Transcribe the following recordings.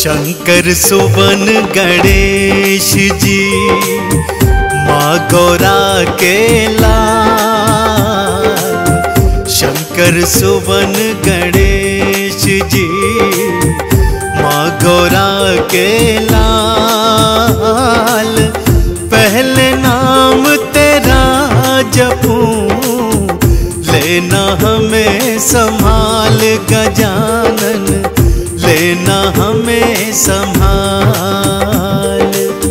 शंकर सुवन गणेश जी माँ गौरा के लाल। शंकर सुवन गणेश जी माँ गौरा के लाल। पहले नाम तेरा जपूं लेना हमें संभाल गजानन, लेना हमें संभाल।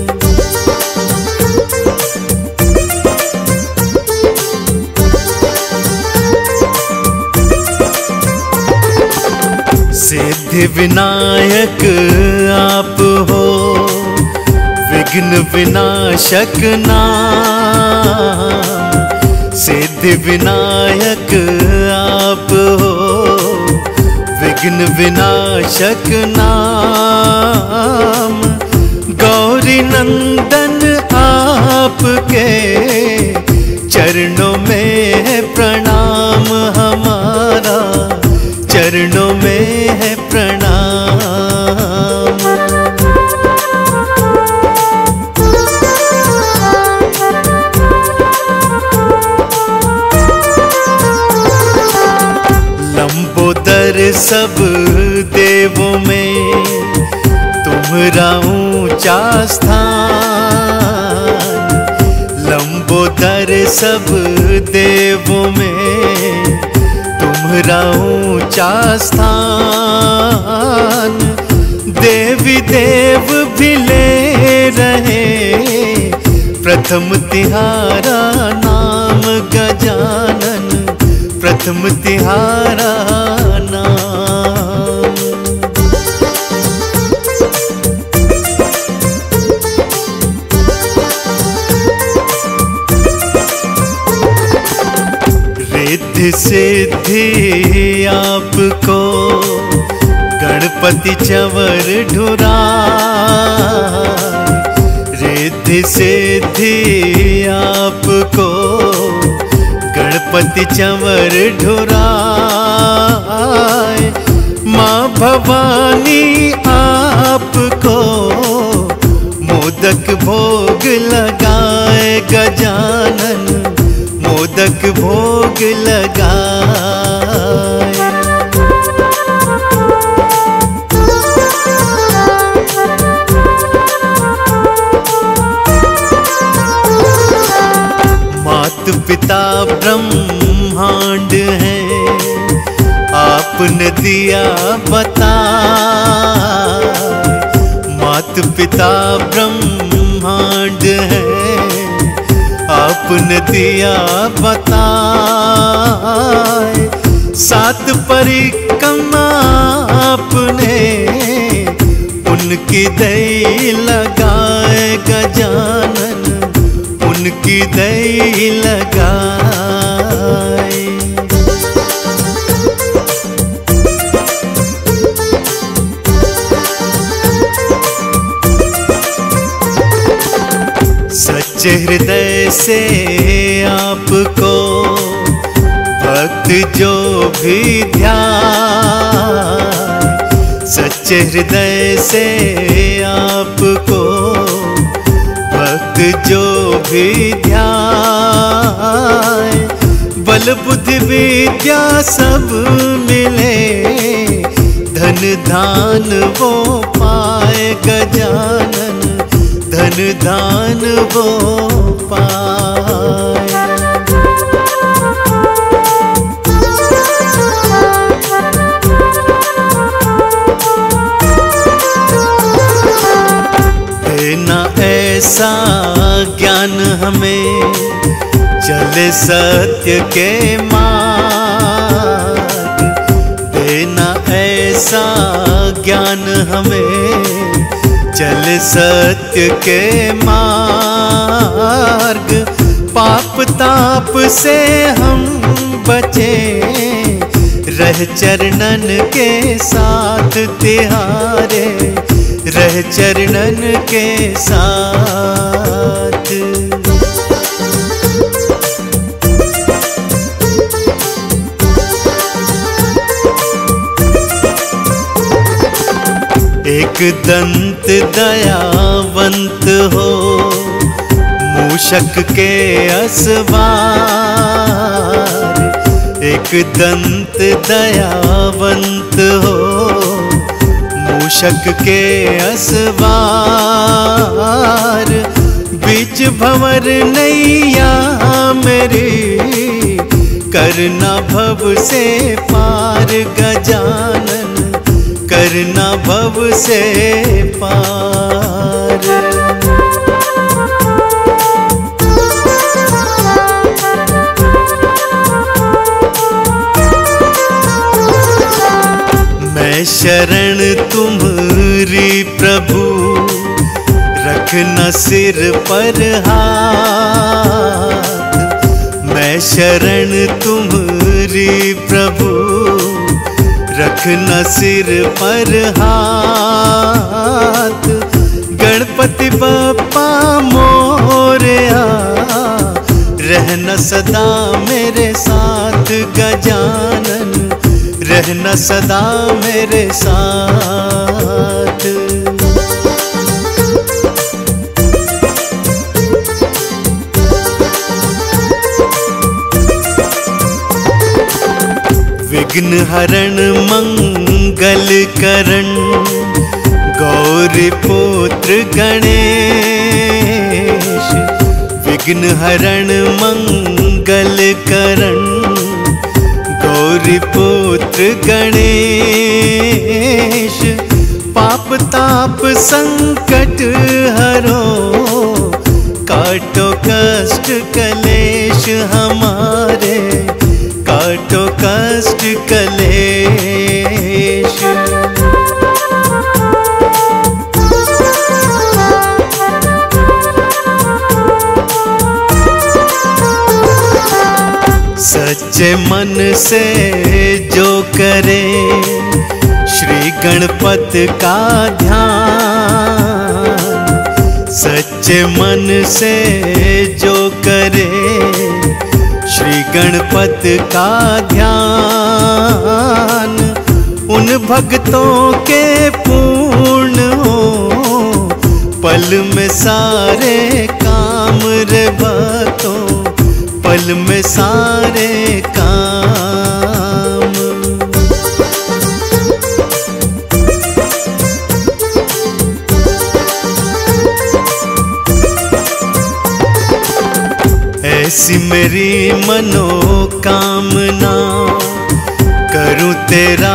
सिद्धि विनायक आप हो, विघ्न विनाशक नाम। सिद्धि विनायक आप हो, विघ्न विनाशक नाम। गौरी नंदन आपके चरणों में है प्रणाम हमारा, चरणों में है प्रणाम। लंबोदर सब देवों में तुम्हारा ऊंचा स्थान। लंबोदर सब देवों में तुम्हारा ऊंचा स्थान। देवी देव भी ले रहे प्रथम तिहारा नाम गजानन, प्रथम तिहारा नाम। रिद्धि सिद्धि आपको गणपति चंवर ढुराए। रिद्धि सिद्धि आपको गणपति चंवर ढुराए। माँ भवानी आपको मोदक भोग लगाए गजानन, मोदक भोग लगाए। मात पिता ब्रह्मांड हैं आपने दिया बता। मात पिता ब्रह्मांड हैं आपने दिया बताए। सात परिक्रमा आपने उनकी दई लगाए गजानन, उनकी दई लगाए। सच्चे हृदय से आपको भक्त जो भी ध्यान। सच्चे हृदय से आपको भक्त जो भी ध्यान। बल बुद्धि विद्या सब मिले, धन धान वो पाए गजानन, धन धान वो पाए। देना ऐसा ज्ञान हमें चले सत्य के मार्ग। देना ऐसा ज्ञान हमें चले सत्य के मार्ग। पाप ताप से हम बचे रह चरणन के साथ तिहारे, रह चरणन के साथ। एक दंत दयावंत हो, मूषक के असवार। एक दंत दयावंत हो, मूषक के असवार। बीच भंवर नैया मेरी, करना भव से पार गजानन, करना भव से पार। मैं शरण तुम्हारी प्रभु, रखना सिर पर हाथ। मैं शरण तुम्हारी प्रभु, रखना सिर पर हाथ। गणपति बप्पा मोरया, रहना सदा मेरे साथ गजानन, रहना सदा मेरे साथ। विघ्न हरण मंगल करण, गौरी पुत्र गणेश। विघ्न हरण मंगल करण, गौरी पुत्र गणेश। पाप ताप संकट हरो, काटो कष्ट कलेश हमारे, काटो कष्ट कलेश। सच्चे मन से जो करे, श्री गणपति का ध्यान। सच्चे मन से जो करे, श्री गणपति का ध्यान। उन भक्तों के पूर्ण हो, पल में सारे काम रे भक्तों, पल में सारे काम। ऐसी मेरी मनोकामना, करूं तेरा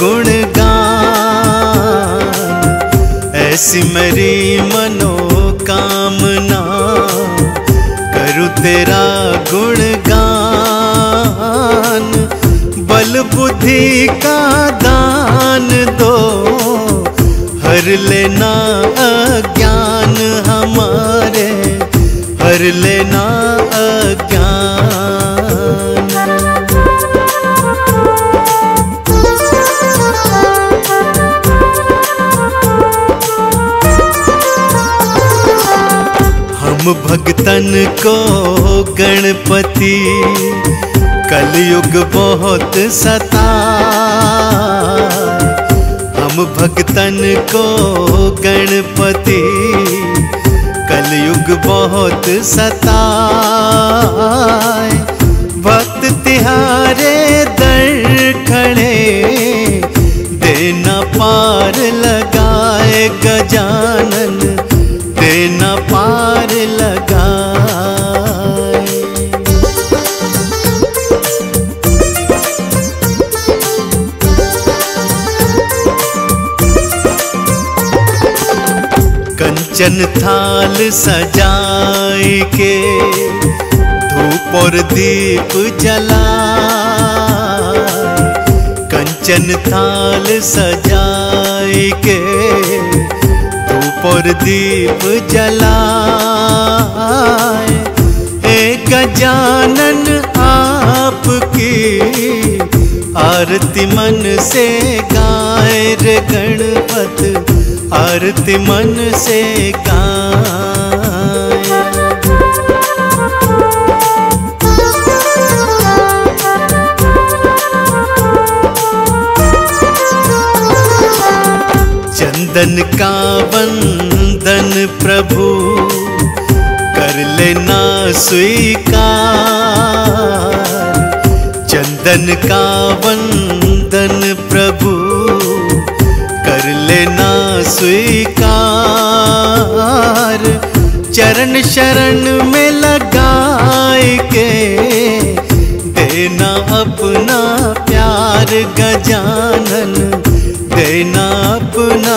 गुणगान। ऐसी मेरी मनोकामना, करूं तेरा गुणगान। बल बुद्धि का दान दो, हर लेना अज्ञान हमारे, हर लेना अज्ञान। हम भक्तन को गणपति, कलयुग बहुत सताए। हम भक्तन को गणपति, कलयुग बहुत सताए। भक्त तिहारे दर खड़े, देना पार लगाए गजानन, देना पार लगाए। कंचन थाल सजाए के, धूप और दीप जलाए। कंचन थाल सजाए के, धूप और दीप जलाए। हे गजानन आपकी, आरती मन से गाए रे गणपति, आरती मन से गाए। चंदन का वंदन प्रभु कर लेना स्वीकार। चंदन का वंदन प्रभु कर लेना स्वीकार। चरण शरण में लगाए के देना अपना प्यार गजानन, देना अपना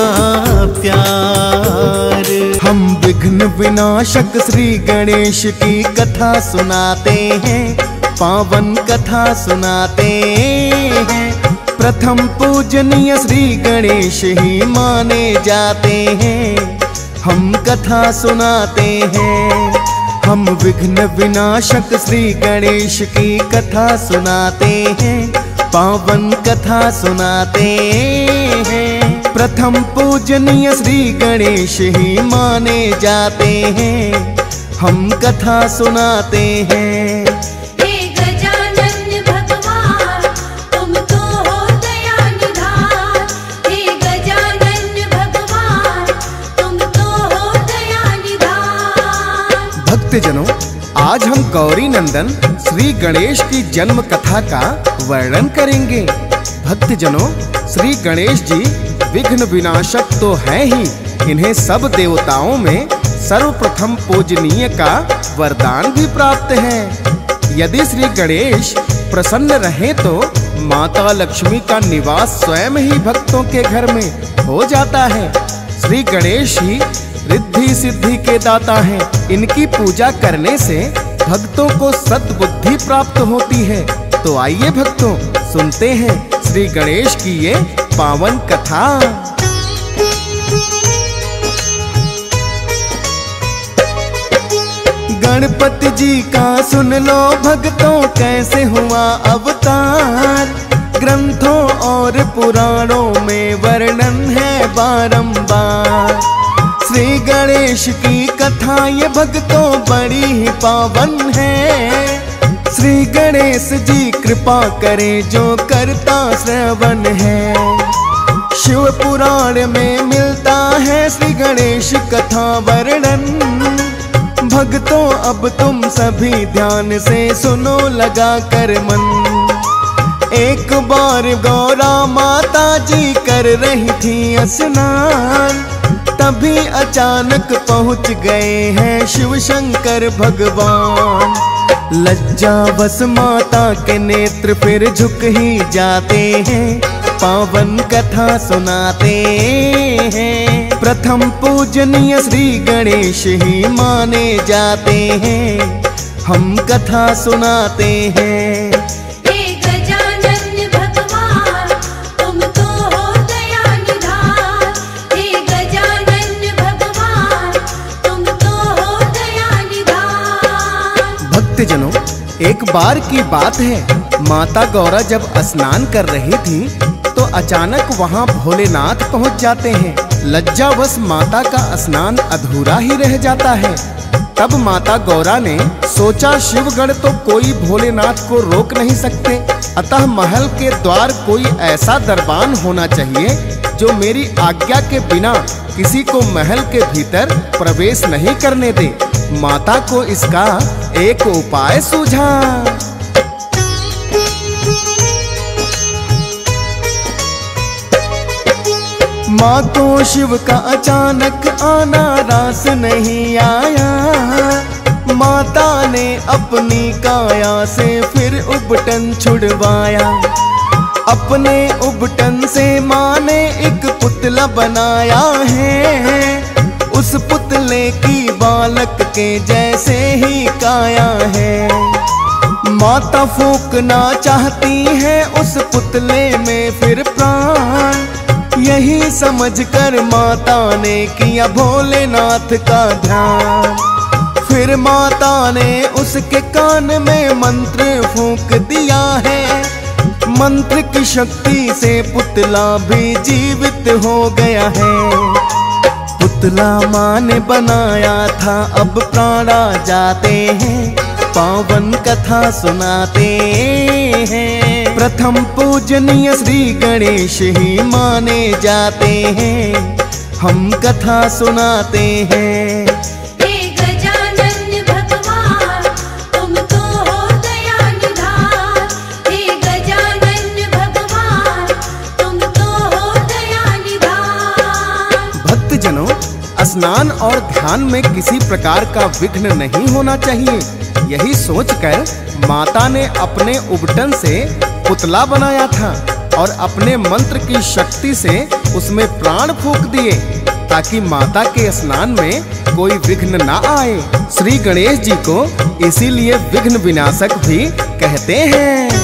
प्यार। हम विघ्न विनाशक श्री गणेश की कथा सुनाते हैं, पावन कथा सुनाते हैं। प्रथम पूजनीय श्री गणेश ही माने जाते हैं, हम कथा सुनाते हैं। हम विघ्न विनाशक श्री गणेश की कथा सुनाते हैं, पावन कथा सुनाते हैं। प्रथम पूजनीय श्री गणेश ही माने जाते हैं, हम कथा सुनाते हैं। हे गजानन भगवान तुम तो हो दया निधान। हे गजानन भगवान तुम तो हो दया निधान। भक्तजनों, आज हम गौरी नंदन श्री गणेश की जन्म कथा का वर्णन करेंगे। भक्तजनों, श्री गणेश जी विघ्न विनाशक तो हैं ही, इन्हें सब देवताओं में सर्वप्रथम पूजनीय का वरदान भी प्राप्त है। यदि श्री गणेश प्रसन्न रहे तो माता लक्ष्मी का निवास स्वयं ही भक्तों के घर में हो जाता है। श्री गणेश ही रिद्धि सिद्धि के दाता हैं। इनकी पूजा करने से भक्तों को सद्बुद्धि प्राप्त होती है। तो आइए भक्तों, सुनते हैं श्री गणेश की ये पावन कथा। गणपति जी का सुन लो भक्तों कैसे हुआ अवतार। ग्रंथों और पुराणों में वर्णन है बारंबार। श्री गणेश की कथा ये भक्तों बड़ी ही पावन है। श्री गणेश जी कृपा करे जो करता श्रवण है। शिव पुराण में मिलता है श्री गणेश कथा वर्णन। भक्तों अब तुम सभी ध्यान से सुनो लगा कर मन। एक बार गौरा माता जी कर रही थी स्नान, तभी अचानक पहुंच गए हैं शिव शंकर भगवान। लज्जावश माता के नेत्र फिर झुक ही जाते हैं, पावन कथा सुनाते हैं। प्रथम पूजनीय श्री गणेश ही माने जाते हैं, हम कथा सुनाते हैं। हे गजानन भगवान तुम तो हो दया निधान। हे गजानन भगवान तुम तो हो दया निधान। भक्तजनों, एक बार की बात है, माता गौरा जब स्नान कर रही थी तो अचानक वहां भोलेनाथ पहुंच जाते हैं। लज्जावश माता का स्नान अधूरा ही रह जाता है। तब माता गौरा ने सोचा शिवगण तो कोई भोलेनाथ को रोक नहीं सकते, अतः महल के द्वार कोई ऐसा दरबान होना चाहिए जो मेरी आज्ञा के बिना किसी को महल के भीतर प्रवेश नहीं करने दे। माता को इसका एक उपाय सूझा। माँ को शिव का अचानक आना रास नहीं आया। माता ने अपनी काया से फिर उबटन छुड़वाया। अपने उबटन से माँ ने एक पुतला बनाया है। उस पुतले की बालक के जैसे ही काया है। माता फूंकना चाहती है उस पुतले में फिर प्राण। यही समझकर माता ने किया भोलेनाथ का ध्यान। फिर माता ने उसके कान में मंत्र फूंक दिया है। मंत्र की शक्ति से पुतला भी जीवित हो गया है। पुतला माँ ने बनाया था अब प्राण आ जाते हैं, पावन कथा सुनाते हैं। प्रथम पूजनीय श्री गणेश ही माने जाते हैं, हम कथा सुनाते हैं। हे गजानन भगवान तुम तो हो दया निधान। हे गजानन भगवान तुम तो हो दया निधान। भक्तजनों, स्नान और ध्यान में किसी प्रकार का विघ्न नहीं होना चाहिए, यही सोचकर माता ने अपने उबटन से पुतला बनाया था और अपने मंत्र की शक्ति से उसमें प्राण फूंक दिए ताकि माता के स्नान में कोई विघ्न ना आए। श्री गणेश जी को इसीलिए विघ्न विनाशक भी कहते हैं।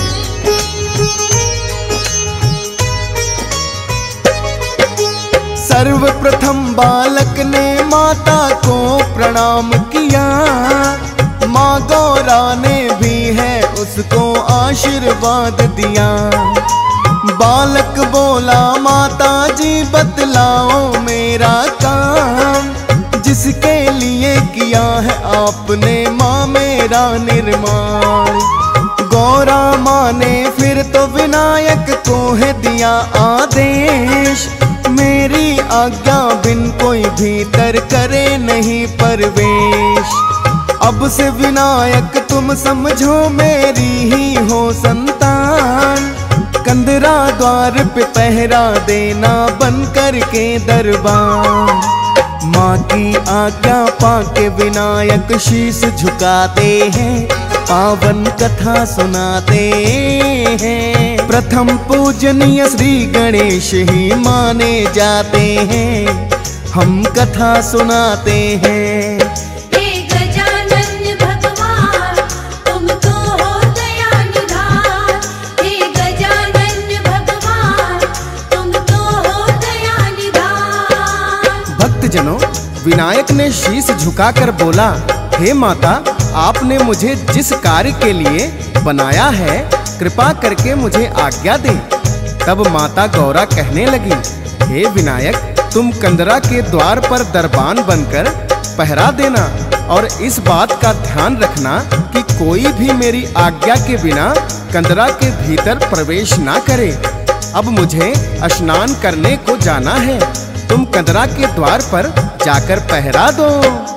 सर्वप्रथम बालक ने माता को प्रणाम किया, माँ गौरा ने भी है उसको आशीर्वाद दिया। बालक बोला माता जी बतलाओ मेरा काम, जिसके लिए किया है आपने माँ मेरा निर्माण। गौरा माँ ने फिर तो विनायक को है दिया आदेश, मेरी आज्ञा बिन कोई भीतर करे नहीं प्रवेश। अब से विनायक तुम समझो मेरी ही हो संतान, कंदरा द्वार पे पहरा देना बन करके दरबार। माँ की आज्ञा पाके विनायक शीश झुकाते हैं, पावन कथा सुनाते हैं। प्रथम पूजनीय श्री गणेश ही माने जाते हैं, हम कथा सुनाते हैं। हे गजानन भगवान तुम तो हो दया निधान। हे गजानन भगवान तुम तो हो दया निधान। भक्तजनों, विनायक ने शीश झुकाकर बोला, हे माता, आपने मुझे जिस कार्य के लिए बनाया है कृपा करके मुझे आज्ञा दे। तब माता गौरा कहने लगी, हे विनायक, तुम कंदरा के द्वार पर दरबान बनकर पहरा देना और इस बात का ध्यान रखना कि कोई भी मेरी आज्ञा के बिना कंदरा के भीतर प्रवेश ना करे। अब मुझे स्नान करने को जाना है, तुम कंदरा के द्वार पर जाकर पहरा दो।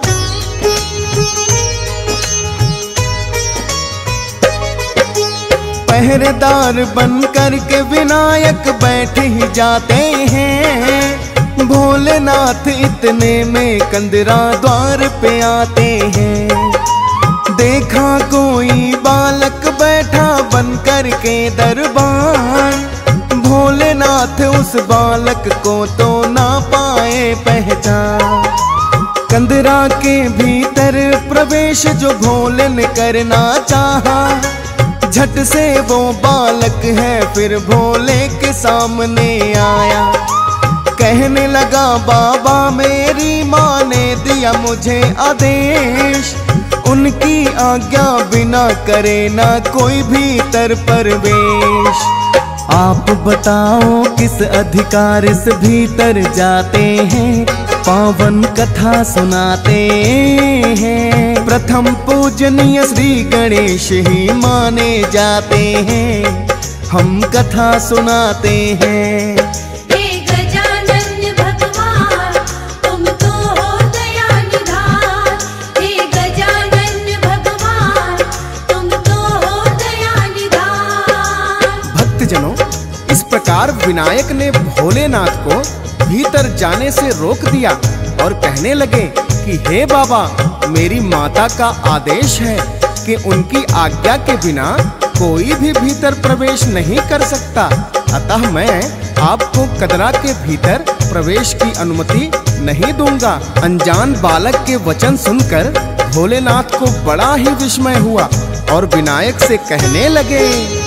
पहरेदार बन कर के विनायक बैठ ही जाते हैं, भोलेनाथ इतने में कंदरा द्वार पे आते हैं। देखा कोई बालक बैठा बन कर के दरबान, भोलेनाथ उस बालक को तो ना पाए पहचान। कंदरा के भीतर प्रवेश जो भोले ने करना चाहा, झट से वो बालक है फिर भोले के सामने आया। कहने लगा, बाबा मेरी माँ ने दिया मुझे आदेश, उनकी आज्ञा बिना करे ना कोई भीतर प्रवेश। आप बताओ किस अधिकार से भीतर जाते हैं, पावन कथा सुनाते हैं। प्रथम पूजनीय श्री गणेश ही माने जाते हैं, हम कथा सुनाते हैं। हे गजानन भगवान तुम तो हो दया निधान। हे गजानन भगवान तुम तो हो दया निधान। भक्तजनों, इस प्रकार विनायक ने भोलेनाथ को भीतर जाने से रोक दिया और कहने लगे कि हे बाबा, मेरी माता का आदेश है कि उनकी आज्ञा के बिना कोई भी भीतर प्रवेश नहीं कर सकता, अतः मैं आपको कंदरा के भीतर प्रवेश की अनुमति नहीं दूंगा। अनजान बालक के वचन सुनकर भोलेनाथ को बड़ा ही विस्मय हुआ और विनायक से कहने लगे,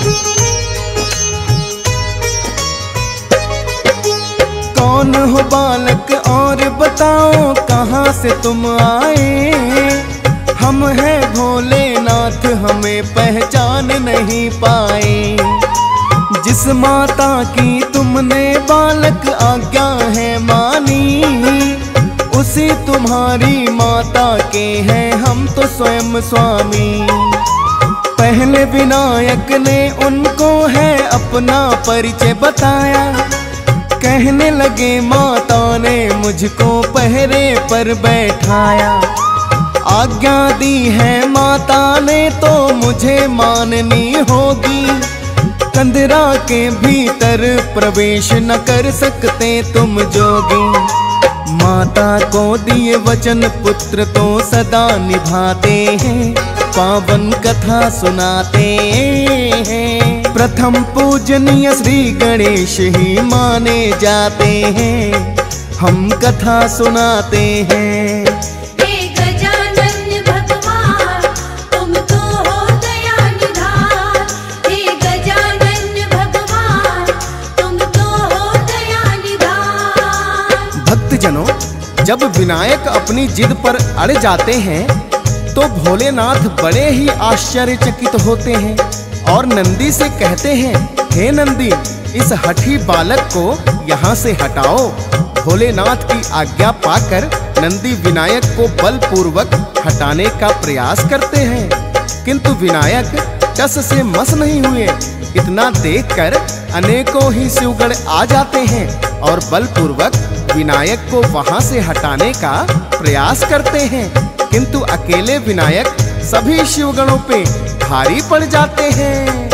कौन हो बालक और बताओ कहाँ से तुम आए। हम हैं भोलेनाथ, हमें पहचान नहीं पाए। जिस माता की तुमने बालक आज्ञा है मानी, उसी तुम्हारी माता के हैं हम तो स्वयं स्वामी। पहले विनायक ने उनको है अपना परिचय बताया, कहने लगे माता ने मुझको पहरे पर बैठाया। आज्ञा दी है माता ने तो मुझे माननी होगी। कंदरा के भीतर प्रवेश न कर सकते तुम जोगी। माता को दिए वचन पुत्र तो सदा निभाते हैं, पावन कथा सुनाते हैं। प्रथम पूजनीय श्री गणेश ही माने जाते हैं, हम कथा सुनाते हैं। हे गजानन भगवान तुम तो हो दया निधान। हे गजानन भगवान तुम तो हो दया निधान। भक्तजनों, जब विनायक अपनी जिद पर अड़ जाते हैं तो भोलेनाथ बड़े ही आश्चर्यचकित होते हैं और नंदी से कहते हैं, हे नंदी, इस हठी बालक को यहाँ से हटाओ। भोलेनाथ की आज्ञा पाकर नंदी विनायक को बलपूर्वक हटाने का प्रयास करते हैं, किंतु विनायक टस से मस नहीं हुए। इतना देखकर अनेकों ही शिवगण आ जाते हैं और बलपूर्वक विनायक को वहां से हटाने का प्रयास करते हैं, किंतु अकेले विनायक सभी शिवगणों पे भारी पड़ जाते हैं।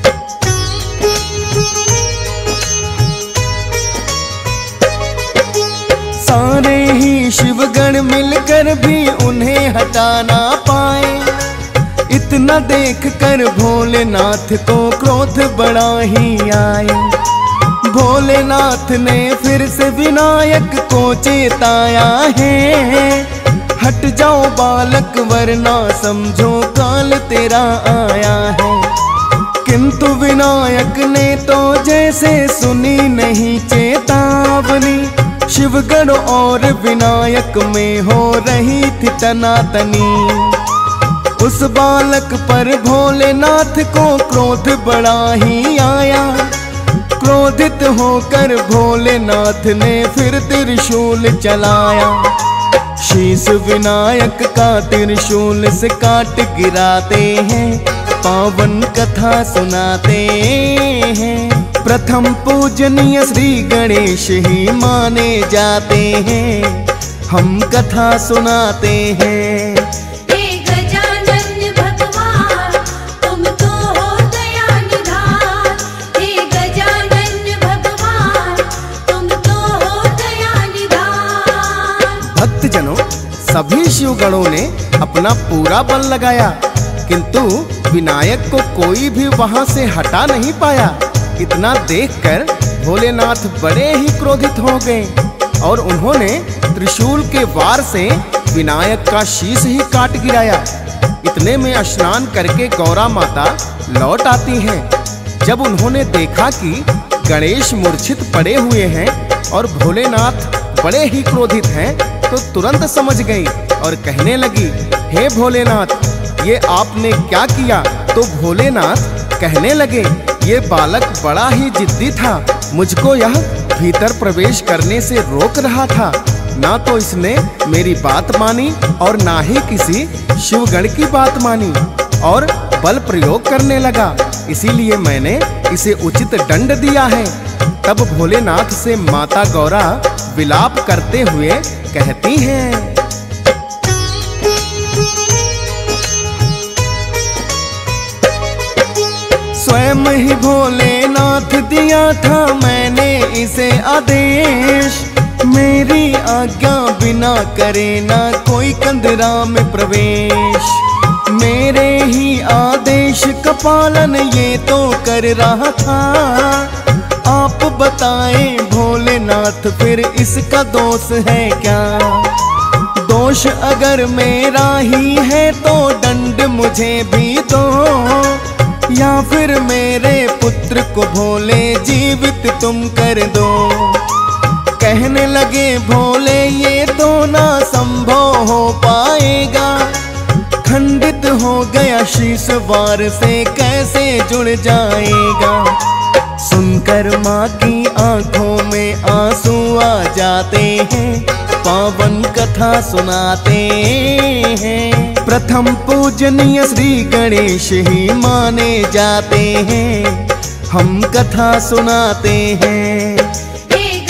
सारे ही शिवगण मिलकर भी उन्हें हटा ना पाए। इतना देखकर भोलेनाथ को क्रोध बड़ा ही आए। भोलेनाथ ने फिर से विनायक को चेताया है, हट जाओ बालक वरना समझो काल तेरा आया है। किंतु विनायक ने तो जैसे सुनी नहीं चेतावनी। शिवगण और विनायक में हो रही थी तनातनी। उस बालक पर भोलेनाथ को क्रोध बड़ा ही आया। क्रोधित होकर भोलेनाथ ने फिर त्रिशूल चलाया। शीश विनायक का त्रिशूल से काट गिराते हैं, पावन कथा सुनाते हैं। प्रथम पूजनीय श्री गणेश ही माने जाते हैं, हम कथा सुनाते हैं। हे गजानन भगवान तुम तो हो दया निधान। हे गजानन भगवान तुम तो हो दया निधान। भक्तजनों, सभी शिवगणों ने अपना पूरा बल लगाया, किंतु विनायक को कोई भी वहां से हटा नहीं पाया। इतना देखकर भोलेनाथ बड़े ही क्रोधित हो गए और उन्होंने त्रिशूल के वार से विनायक का शीश ही काट गिराया। इतने में स्नान करके गौरा माता लौट आती हैं। जब उन्होंने देखा कि गणेश मूर्छित पड़े हुए हैं और भोलेनाथ बड़े ही क्रोधित हैं, तो तुरंत समझ गई और कहने लगी, हे भोलेनाथ, ये आपने क्या किया? तो भोलेनाथ कहने लगे, ये बालक बड़ा ही जिद्दी था, मुझको यह भीतर प्रवेश करने से रोक रहा था। ना तो इसने मेरी बात मानी और ना ही किसी शिवगण की बात मानी और बल प्रयोग करने लगा, इसीलिए मैंने इसे उचित दंड दिया है। तब भोलेनाथ से माता गौरा विलाप करते हुए कहती हैं, स्वयं ही भोलेनाथ दिया था मैंने इसे आदेश। मेरी आज्ञा बिना करे ना कोई कंदरा में प्रवेश। मेरे ही आदेश का पालन ये तो कर रहा था। आप बताएं भोलेनाथ फिर इसका दोष है क्या? दोष अगर मेरा ही है तो दंड मुझे भी दो, या फिर मेरे पुत्र को भोले जीवित तुम कर दो। कहने लगे भोले ये तो ना संभव हो पाएगा। खंडित हो गया शीश वार से कैसे जुड़ जाएगा। सुनकर माँ की आंखों में आंसू आ जाते हैं, पावन कथा सुनाते हैं। प्रथम पूजनीय श्री गणेश ही माने जाते हैं, हम कथा सुनाते हैं। हे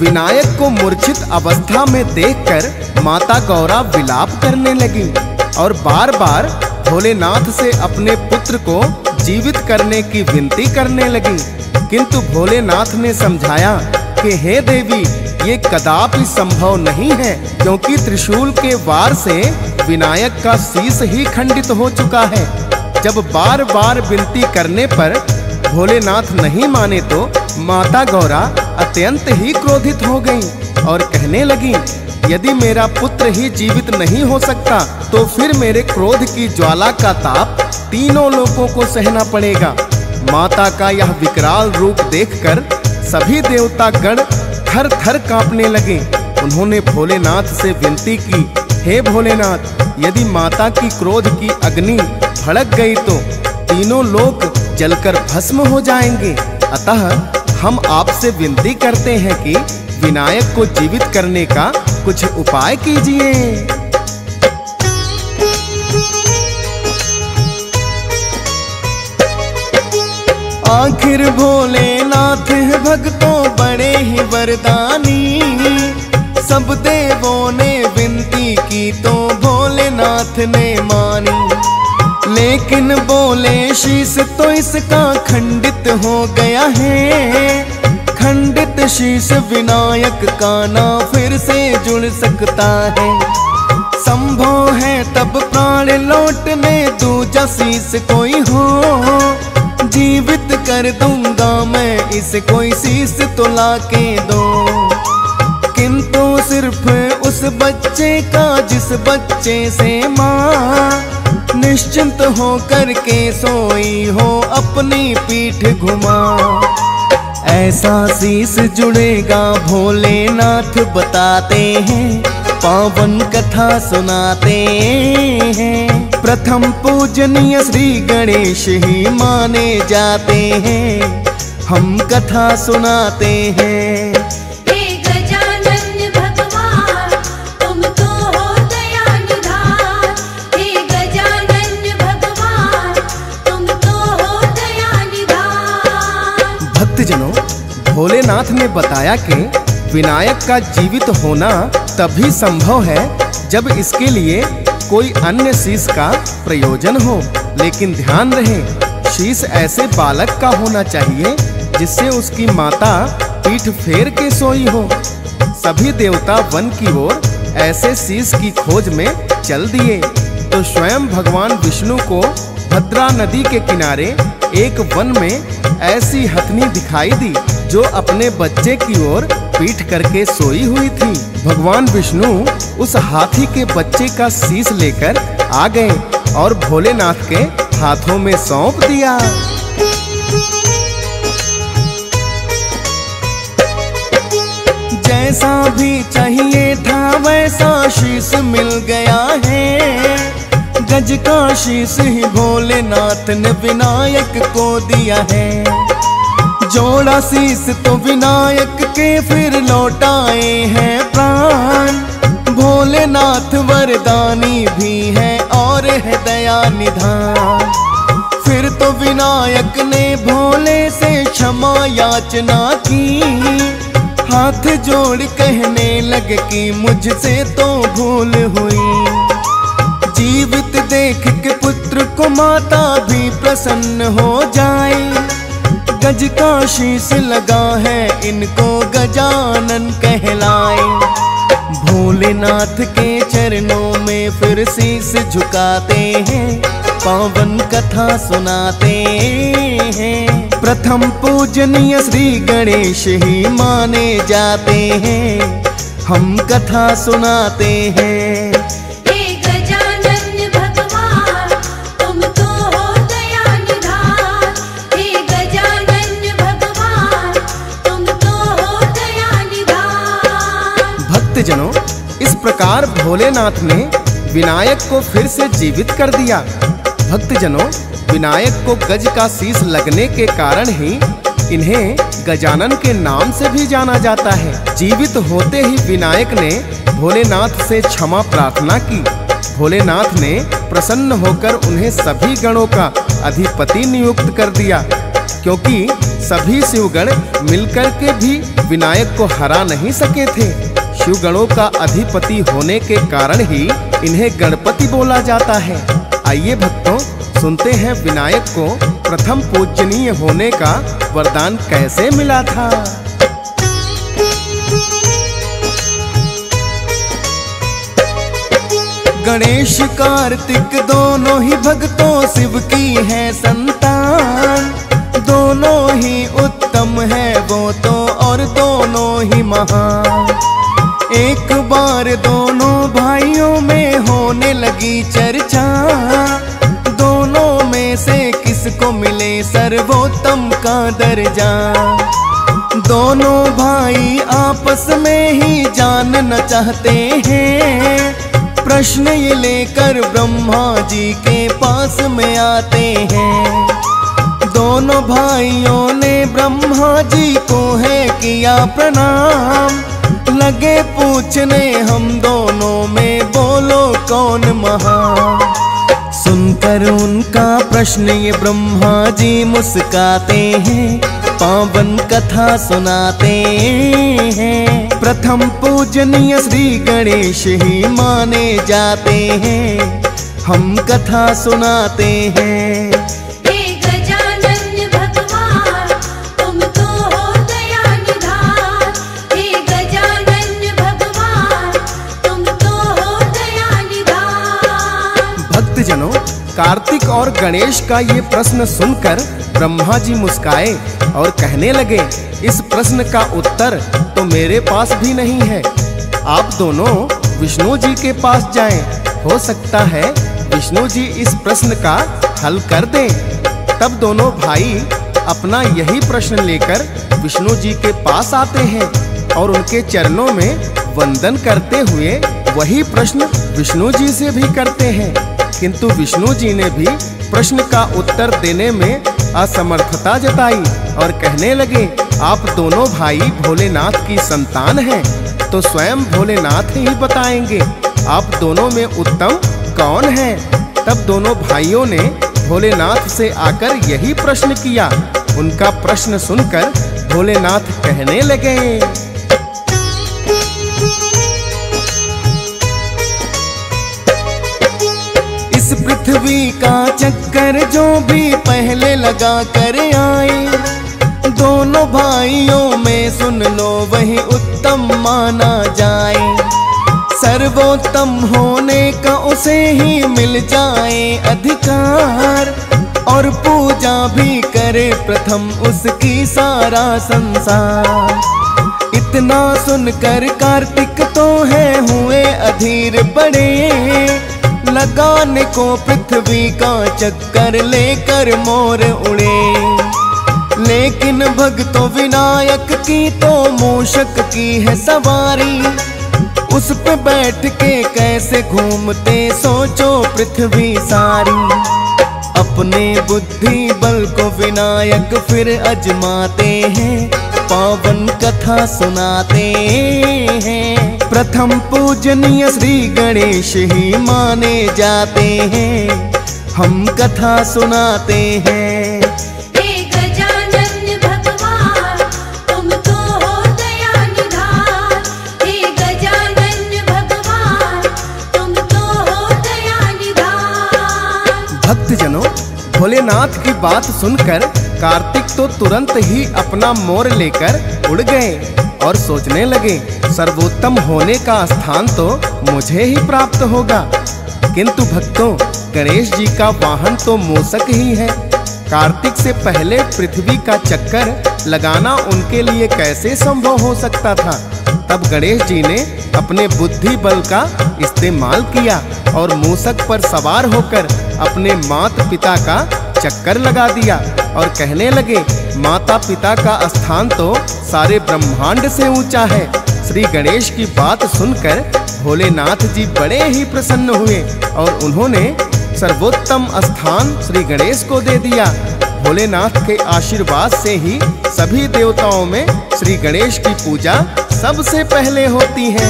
विनायक को मूर्छित अवस्था में देखकर माता गौरा विलाप करने लगी और बार बार भोलेनाथ से अपने पुत्र को जीवित करने की विनती करने लगी। किंतु भोलेनाथ ने समझाया कि हे देवी, ये कदापि संभव नहीं है, क्योंकि त्रिशूल के वार से विनायक का शीश ही खंडित हो चुका है। जब बार बार विनती करने पर भोलेनाथ नहीं माने तो माता गौरा अत्यंत ही क्रोधित हो गई और कहने लगी, यदि मेरा पुत्र ही जीवित नहीं हो सकता तो फिर मेरे क्रोध की ज्वाला का ताप तीनों लोगों को सहना पड़ेगा। माता का यह विकराल रूप देखकर सभी देवता गण थर थर कांपने लगे। उन्होंने भोलेनाथ से विनती की, हे भोलेनाथ, यदि माता की क्रोध की अग्नि भड़क गई तो तीनों लोग जलकर भस्म हो जाएंगे। अतः हम आपसे विनती करते हैं कि विनायक को जीवित करने का कुछ उपाय कीजिए। आखिर भोलेनाथ भक्तों बड़े ही वरदानी, सब देवों ने विनती की तो भोलेनाथ ने मानी। लेकिन बोले शीश तो इसका खंडित हो गया है, खंडित शीश विनायक का ना फिर से जुड़ सकता है। संभव है तब प्राण लौटने दूजा शीश कोई हो, जीवित कर दूंगा मैं इसे, कोई शीश तो लाके दो। किंतु सिर्फ उस बच्चे का जिस बच्चे से माँ निश्चिंत हो करके सोई हो अपनी पीठ घुमा। ऐसा शीश जुड़ेगा भोलेनाथ बताते हैं, पावन कथा सुनाते हैं। प्रथम पूजनीय श्री गणेश ही माने जाते हैं, हम कथा सुनाते हैं। हे गजानन भगवान, तुम तो हो दया निधान। हे गजानन भगवान, तुम तो हो दया निधान। भक्तजनों, भोलेनाथ ने बताया कि विनायक का जीवित होना तभी संभव है जब इसके लिए कोई अन्य शीश का प्रयोजन हो। लेकिन ध्यान रहे, शीश ऐसे बालक का होना चाहिए जिससे उसकी माता पीठ फेर के सोई हो। सभी देवता वन की ओर ऐसे शीश की खोज में चल दिए तो स्वयं भगवान विष्णु को भद्रा नदी के किनारे एक वन में ऐसी हथनी दिखाई दी जो अपने बच्चे की ओर पीठ करके सोई हुई थी। भगवान विष्णु उस हाथी के बच्चे का शीश लेकर आ गए और भोलेनाथ के हाथों में सौंप दिया। जैसा भी चाहिए था वैसा शीश मिल गया है। गज का शीश ही भोलेनाथ ने विनायक को दिया है। जोड़ा शीश तो विनायक के फिर लौटाए हैं प्राण। भोलेनाथ वरदानी भी है और है दया निधान। फिर तो विनायक ने भोले से क्षमा याचना की। हाथ जोड़ कहने लगे कि मुझसे तो भूल हुई। जीवित देख के पुत्र को माता भी प्रसन्न हो जाए। गज का शीश लगा है इनको गजानन कहलाए। भोलेनाथ के चरणों में फिर शीश झुकाते हैं, पावन कथा सुनाते हैं। प्रथम पूजनीय श्री गणेश ही माने जाते हैं, हम कथा सुनाते हैं। हे गजानन भगवान, तुम तो हो दया निधान। हे गजानन भगवान, तुम तो हो दया निधान। भक्तजनों, इस प्रकार भोलेनाथ ने विनायक को फिर से जीवित कर दिया। भक्तजनों, विनायक को गज का शीश लगने के कारण ही इन्हें गजानन के नाम से भी जाना जाता है। जीवित होते ही विनायक ने भोलेनाथ से क्षमा प्रार्थना की। भोलेनाथ ने प्रसन्न होकर उन्हें सभी गणों का अधिपति नियुक्त कर दिया, क्योंकि सभी शिवगण मिलकर के भी विनायक को हरा नहीं सके थे। शिव गणों का अधिपति होने के कारण ही इन्हें गणपति बोला जाता है। आइए भक्तों, सुनते हैं विनायक को प्रथम पूजनीय होने का वरदान कैसे मिला था। गणेश कार्तिक दोनों ही भक्तों शिव की है संतान। दोनों ही उत्तम है वो तो और दोनों ही महान। एक बार दोनों भाइयों में होने लगी चर्चा, दोनों में से किसको मिले सर्वोत्तम का दर्जा। दोनों भाई आपस में ही जानना चाहते हैं, प्रश्न ये लेकर ब्रह्मा जी के पास में आते हैं। दोनों भाइयों ने ब्रह्मा जी को है किया प्रणाम, लगे पूछने हम दोनों में बोलो कौन महान। सुनकर उनका प्रश्न ये ब्रह्मा जी मुस्काते हैं, पावन कथा सुनाते हैं। प्रथम पूजनीय श्री गणेश ही माने जाते हैं, हम कथा सुनाते हैं। भक्तजनों, कार्तिक और गणेश का ये प्रश्न सुनकर ब्रह्मा जी मुस्काए और कहने लगे, इस प्रश्न का उत्तर तो मेरे पास भी नहीं है। आप दोनों विष्णु जी के पास जाएं, हो सकता है विष्णु जी इस प्रश्न का हल कर दें। तब दोनों भाई अपना यही प्रश्न लेकर विष्णु जी के पास आते हैं और उनके चरणों में वंदन करते हुए वही प्रश्न विष्णु जी से भी करते हैं। किंतु विष्णु जी ने भी प्रश्न का उत्तर देने में असमर्थता जताई और कहने लगे, आप दोनों भाई भोलेनाथ की संतान हैं, तो स्वयं भोलेनाथ ही बताएंगे आप दोनों में उत्तम कौन है। तब दोनों भाइयों ने भोलेनाथ से आकर यही प्रश्न किया। उनका प्रश्न सुनकर भोलेनाथ कहने लगे, इस पृथ्वी का चक्कर जो भी पहले लगा कर आए, दोनों भाइयों में सुन लो वही उत्तम माना जाए। सर्वोत्तम होने का उसे ही मिल जाए अधिकार, और पूजा भी करे प्रथम उसकी सारा संसार। इतना सुनकर कार्तिक तो है हुए अधीर बड़े, लगाने को पृथ्वी का चक्कर लेकर मोर उड़े। लेकिन भक्तों विनायक की तो मूषक की है सवारी, उस पे बैठ के कैसे घूमते सोचो पृथ्वी सारी। अपने बुद्धि बल को विनायक फिर अजमाते हैं, पावन कथा सुनाते हैं। प्रथम पूजनीय श्री गणेश ही माने जाते हैं, हम कथा सुनाते हैं। भक्तजनों, भोलेनाथ की बात सुनकर कार्तिक तो तुरंत ही अपना मोर लेकर उड़ गए और सोचने लगे, सर्वोत्तम होने का स्थान तो मुझे ही प्राप्त होगा। किंतु भक्तों, गणेश जी का वाहन तो मूषक ही है। कार्तिक से पहले पृथ्वी का चक्कर लगाना उनके लिए कैसे संभव हो सकता था। तब गणेश जी ने अपने बुद्धि बल का इस्तेमाल किया और मूषक पर सवार होकर अपने माता पिता का चक्कर लगा दिया और कहने लगे, माता पिता का स्थान तो सारे ब्रह्मांड से ऊंचा है। श्री गणेश की बात सुनकर भोलेनाथ जी बड़े ही प्रसन्न हुए और उन्होंने सर्वोत्तम स्थान श्री गणेश को दे दिया। भोलेनाथ के आशीर्वाद से ही सभी देवताओं में श्री गणेश की पूजा सबसे पहले होती है।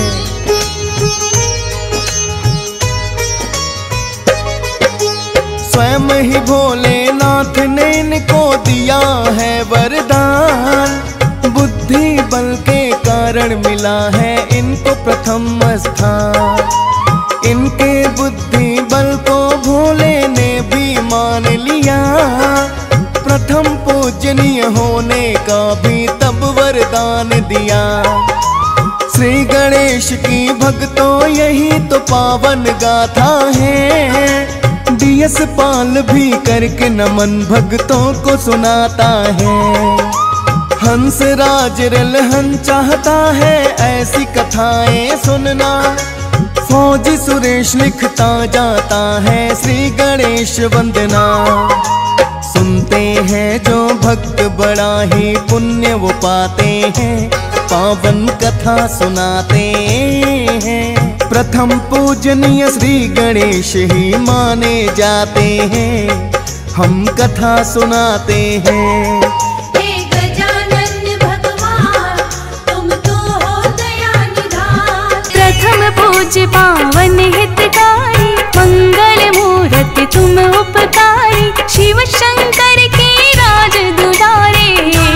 स्वयं ही भोलेनाथ ने इनको दिया है वरदान, बुद्धि बल के कारण मिला है इनको प्रथम स्थान। इनके बुद्धि बल को भोले ने भी मान लिया, प्रथम पूजनीय होने का भी तब वरदान दिया। श्री गणेश की भक्तों यही तो पावन गाथा है, डीएस पाल भी करके नमन भक्तों को सुनाता है। हंस राज रलहन चाहता है ऐसी कथाएं सुनना, फौजी सुरेश लिखता जाता है श्री गणेश वंदना। सुनते हैं जो भक्त बड़ा ही पुण्य वो पाते हैं, पावन कथा सुनाते हैं। प्रथम पूजनीय श्री गणेश ही माने जाते हैं, हम कथा सुनाते हैं। हे गजानन भगवान तुम तो हो दया निधान। प्रथम पूज्य पावन हितकारी, मंगल मूर्ति तुम उपकारी, शिव शंकर के राज दुलारे।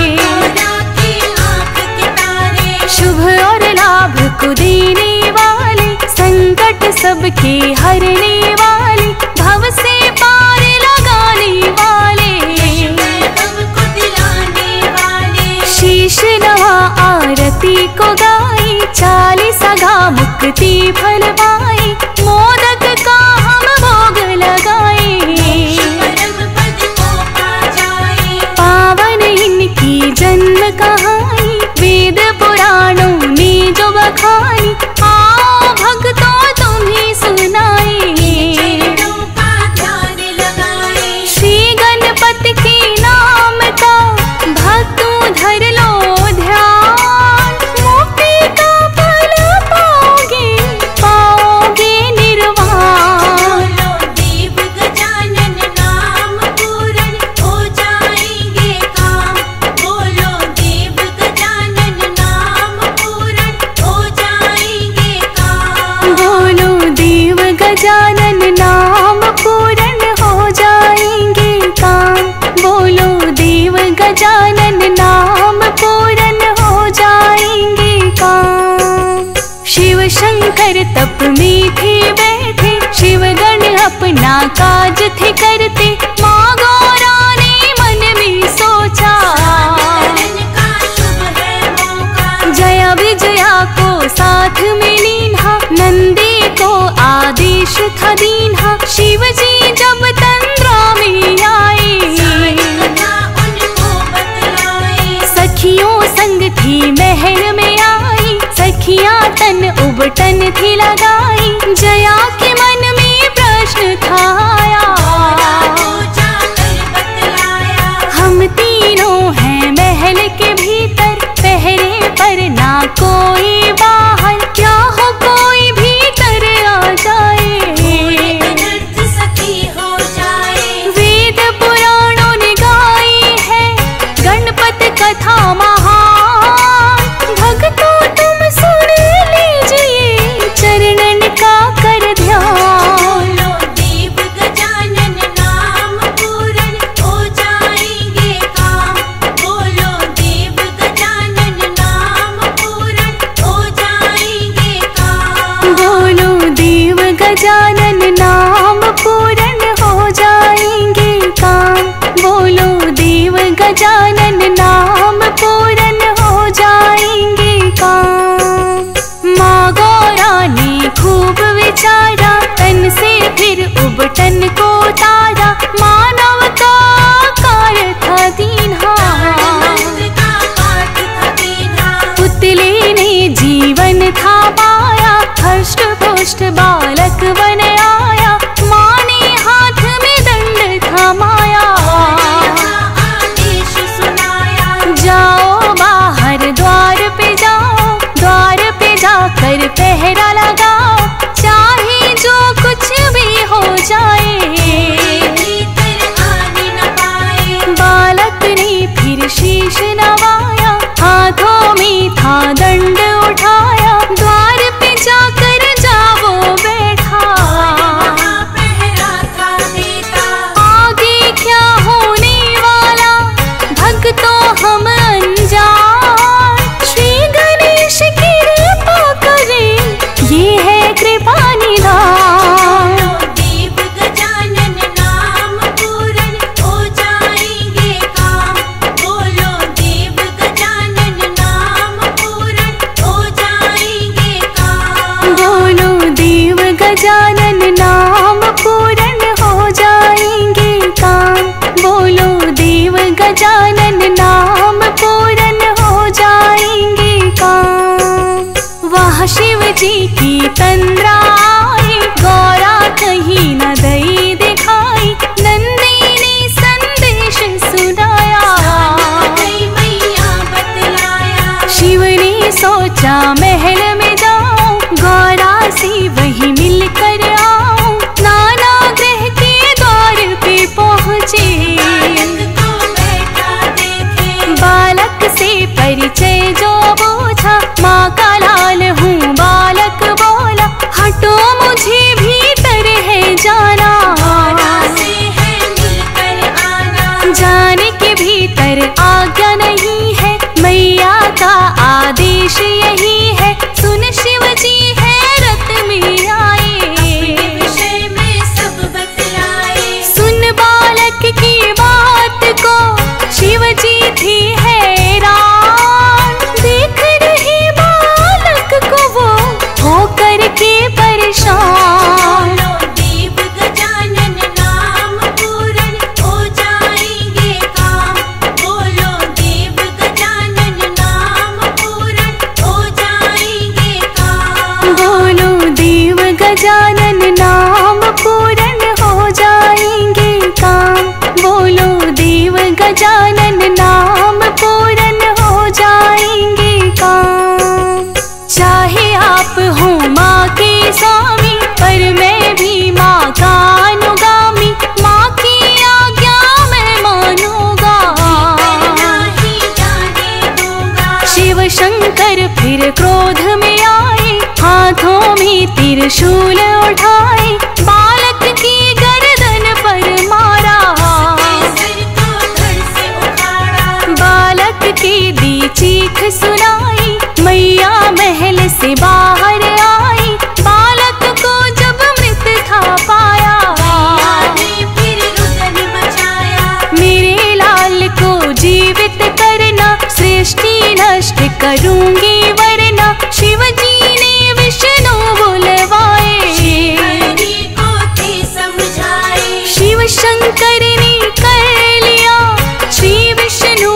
शुभ और लाभ को देने वाले, संकट सबके हरने वाले, भव से पार लगाने वाले, सबको दिलाने वाले। शीश नवा आरती को गाई, 40 गा मुक्ति फल पाई, मोदक का हम भोग लगाए। परम पद को पा जाए। पावन इनकी जन्म कहानी, वेद पुराणों में जो बखानी, आओ भक्तों तुम्हें सुनाए। चरणों का ध्यान लगाए। श्री गणपति के नाम का भक्तों धर लो ध्यान, मुक्ति का फल पाओगे, पाओगे निर्वाण। बोलो देव गजानन नाम पूर्ण हो जाएंगे काम। बोलो देव गजानन नाम पूर्ण हो जाएंगे काम। बोलो देव गजानन नाम पूर्ण हो जाएंगे काम। बोलो देव गजानन नाम पूर्ण हो जाएंगे काम। शिव शंकर तप में थे बैठे, शिव गण अपना काज थे करते, माँ गौरा ने मन में सोचा, गजानन का शुभ है मौका। जया विजया को साथ में लीन्हा, नंदी को आदेश था दीन्हा। शिव जी जब तंद्रा में आए, कथा उनको बतलाए। सखियों संग थी महल में आई, सखियां तन उबटन थी लगाई। जया के मन में प्रश्न था आया, पूजा कर बतलाया। हम तीनों हैं महल के भीतर, पहरे पर ना कोई बाहर, क्या हो कोई भीतर आ जाए। अनर्थ सखी हो जाए। वेद पुराणों ने गाई है गणपति कथा महान, भक्तों तुम सुन लीजिए चरणन का कर ध्यान। बोलो देव गजानन नाम पूर्ण हो जाएंगे काम। बोलो देव गजानन नाम पूर्ण हो जाएंगे काम। बोलो देव गजानन नाम पूर्ण हो जाएंगे काम। बोलो देव गजानन नाम पूर्ण हो जाएंगे काम। माँ गौरा ने खूब विचारा, तन से फिर उबटन को तारा, मानव का कार्य था दीन्हा। मंत्र का पाठ था दीन्हा। पुतले ने जीवन था पाया, हष्ट पुष्ट बालक बन आया, गजानन नाम पूर्ण हो जाएंगे काम। बोलो देव गजानन नाम पूर्ण हो जाएंगे काम। वहाँ शिव जी की तंद्राई गौरा कहीं न दई दिखाई। नंदी ने संदेश सुनाया, मैया बतलाया। शिव ने सोचा महल में जाऊं, गौरा से वही मिल कर आऊं। नाना ग्रह के द्वार पे पहुँचे, तो बैठा देखे। बालक से परिचय जो पूछा, माँ का लाल हूँ बालक बोला। हटो मुझे भीतर है जाना, से है मिलकर आना। जाने के भीतर आज्ञा नहीं है, मैया का आदेश यही है। सुन शिव जी हैरत में आए, विषय में सब बतलाए। सुन बालक की बात को शिव जी थी हैरान। देख रहे बालक को वो होकर के परेशान। बोलो देव गजानन नाम पूर्ण हो जाएंगे काम। बोलो देव गजानन नाम पूर्ण हो जाएंगे काम। बोलो देव गजानन नाम पूर्ण हो जाएंगे काम। बोलो देव गजानन नाम पूर्ण हो जाएंगे काम। चाहे आप हो माँ के स्वामी, पर मैं भी माँ का अनुगामी। माँ की आज्ञा मैं मानूंगा, नहीं जाने दूंगा। शिव शंकर फिर क्रोध में आए, हाथों में त्रिशूल उठाए। बालक की गर्दन पर मारा, सिर को धड़ से उखाड़ा। बालक की दी चीख सुनाई। मैया महल से बाहर आई, बालक को जब मृत था पाया। ने फिर रुदन मचाया। मेरे लाल को जीवित करना, सृष्टि नष्ट करूंगी वरना। शिव जी ने विष्णु बुलवाए, हरि को थे समझाए। शिव शंकर ने कर लिया श्री विष्णु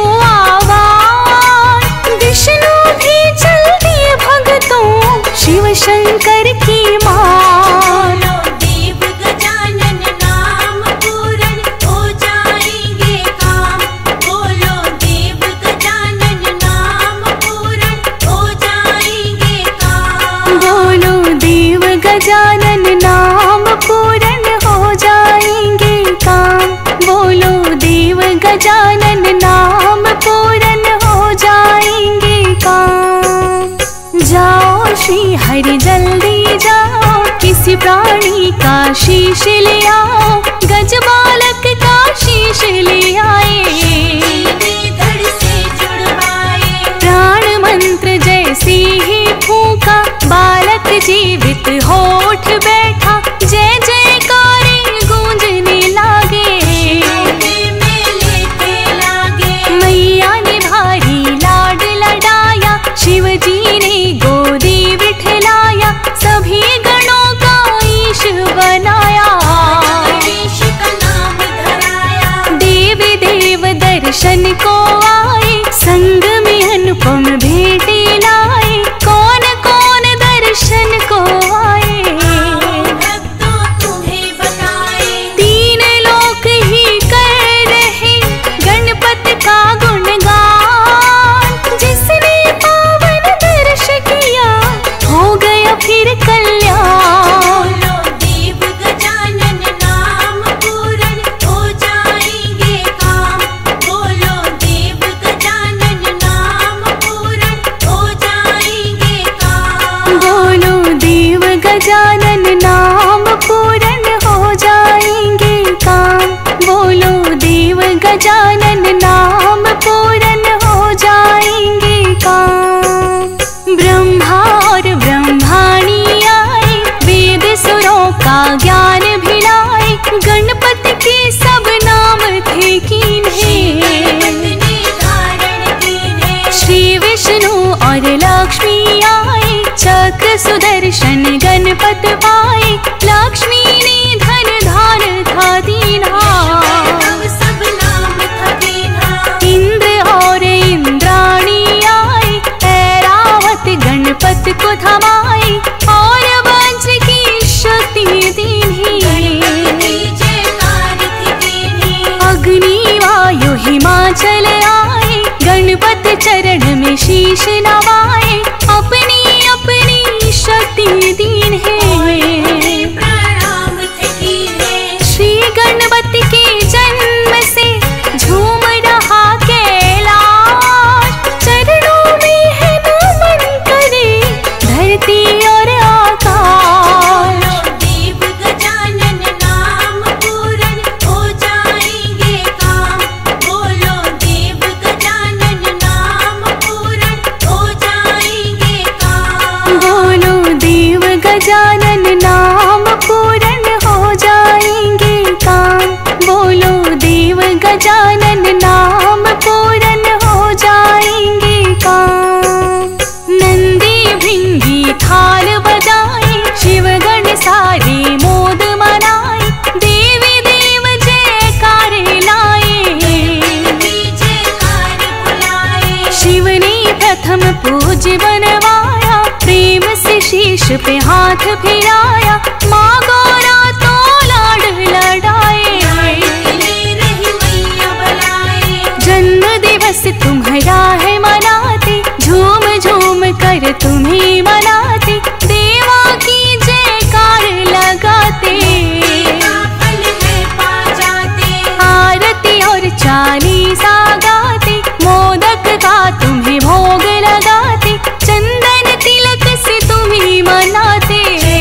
आवाज। विष्णु भी चल दिए भक्तों शिव शंकर की मान। बोलो देव गजानन नाम पूर्ण हो जाएंगे काम। बोलो देव गजानन नाम पूर्ण हो जाएंगे काम। बोलो देव गजानन नाम पूर्ण हो जाएंगे काम। बोलो देव गजानन नाम पूर्ण हो जाएंगे काम। जाओ श्री हरि जल्दी जाओ, किसी प्राणी का शीश ले आओ। गज बालक का शीश ले आए, ने धड़ से जुड़वाए। प्राण मंत्र जैसे ही फूंका, बालक जीवित हो उठ बैठा। जय जयकारे गूंजने लागे, मेले के लागे। मैया ने भारी लाड लडाया। शिव जी ने गोदी बिठलाया, सभी गणों का ईश बनाया। गणेश का नाम धराया। देवी देव दर्शन को आए, संग में अनुपम भेंटे लाए। कौन कौन दर्शन को आए, भक्तों तुम्हें बताए। तीन लोक ही कर रहे गणपति का गुणगान। जिसने पावन दर्श किया, हो गया फिर कल्याण। बोलो देव गजानन नाम पूर्ण हो जाएंगे काम। बोलो देव गजानन नाम पूर्ण हो जाएंगे काम। बोलो देव गजानन नाम पूर्ण हो जाएंगे काम। बोलो देव गजानन नाम पूर्ण हो जाएंगे काम। ब्रह्मा और ब्रह्माणी आए, वेद सुरों का ज्ञान भिलाए। गणपति के सब नाम थे कीन्हे, पत्नी धारण कीन्हे। श्री विष्णु और लक्ष्मी आए। चक्र सुदर्शन गणपत पाए, नवाई और वज्र की शक्ति दीन्ही। अग्नि वायु हिमाचल आए, गणपत चरण में शीश नवाए, अपनी अपनी शक्ति दीन्हे। श्री गणपति के जन्म से झूम रहा कैलाश, चरणों में है नमन करे धरती और आकाश। देव गजानन नाम पूरन हो जाएंगे काम, बोलो देव गजानन नाम पूरन हो जाएंगे काम। बोलो देव गजानन नाम पूरन हो जाएंगे काम, बोलो देव गजानन नाम पूरन हो जाएंगे काम। नंदी भृंगी थाल बजाए, शिवगण सारे मोद मनाए, देवी देव जयकार लाए। शिव ने प्रथम पूज्य बनवाया, प्रेम से शीश पे हाथ फिराया, माँ गौरा तो लाड लड़ाए। जन्म दिवस तुम्हारा है मनाते, झूम झूम कर तुम्हें मनाते, देवा की जयकार लगाते। आरती और चालीसा गाते, मोदक का तुम्हें भोग लगाते, चंदन तिलक से तुम्हें मनाते।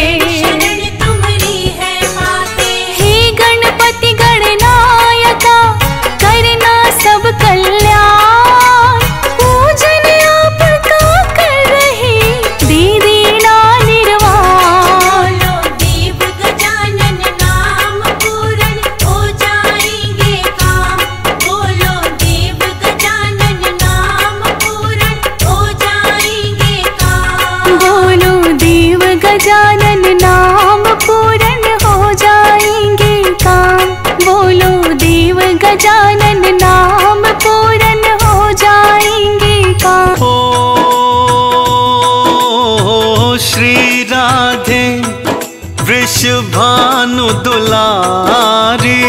हे गणपति गणनायका, करना सब कल्याण, पूजन आपका कर रहे, दे देना निर्वाण। देव गजानन नाम पूरन हो जाएंगे काम, बोलो देव गजानन नाम पूरन हो जाएंगे काम। बोलो देव गजानन नाम पूरन हो जाएंगे काम, बोलो देव गजानन नाम पूरन हो जाएंगे काम। ओ श्री राधे वृषभानु दुलारी,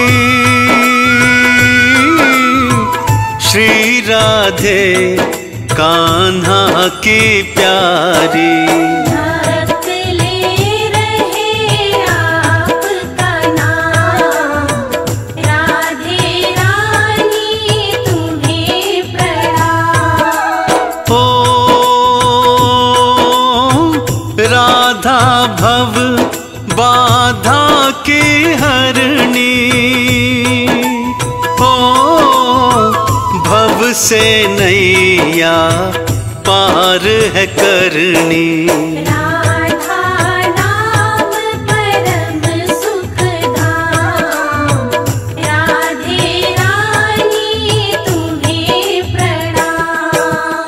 श्री राधे कान्हा की प्यारी। भक्त ले रहे आपका नाम, राधे रानी तुम्हें प्रणाम। ओ राधा भव बाधा की हरणी, ओ भव से नैया पार है करनी। राधा नाम परम सुखधाम, राधे रानी तुम्हें प्रणाम।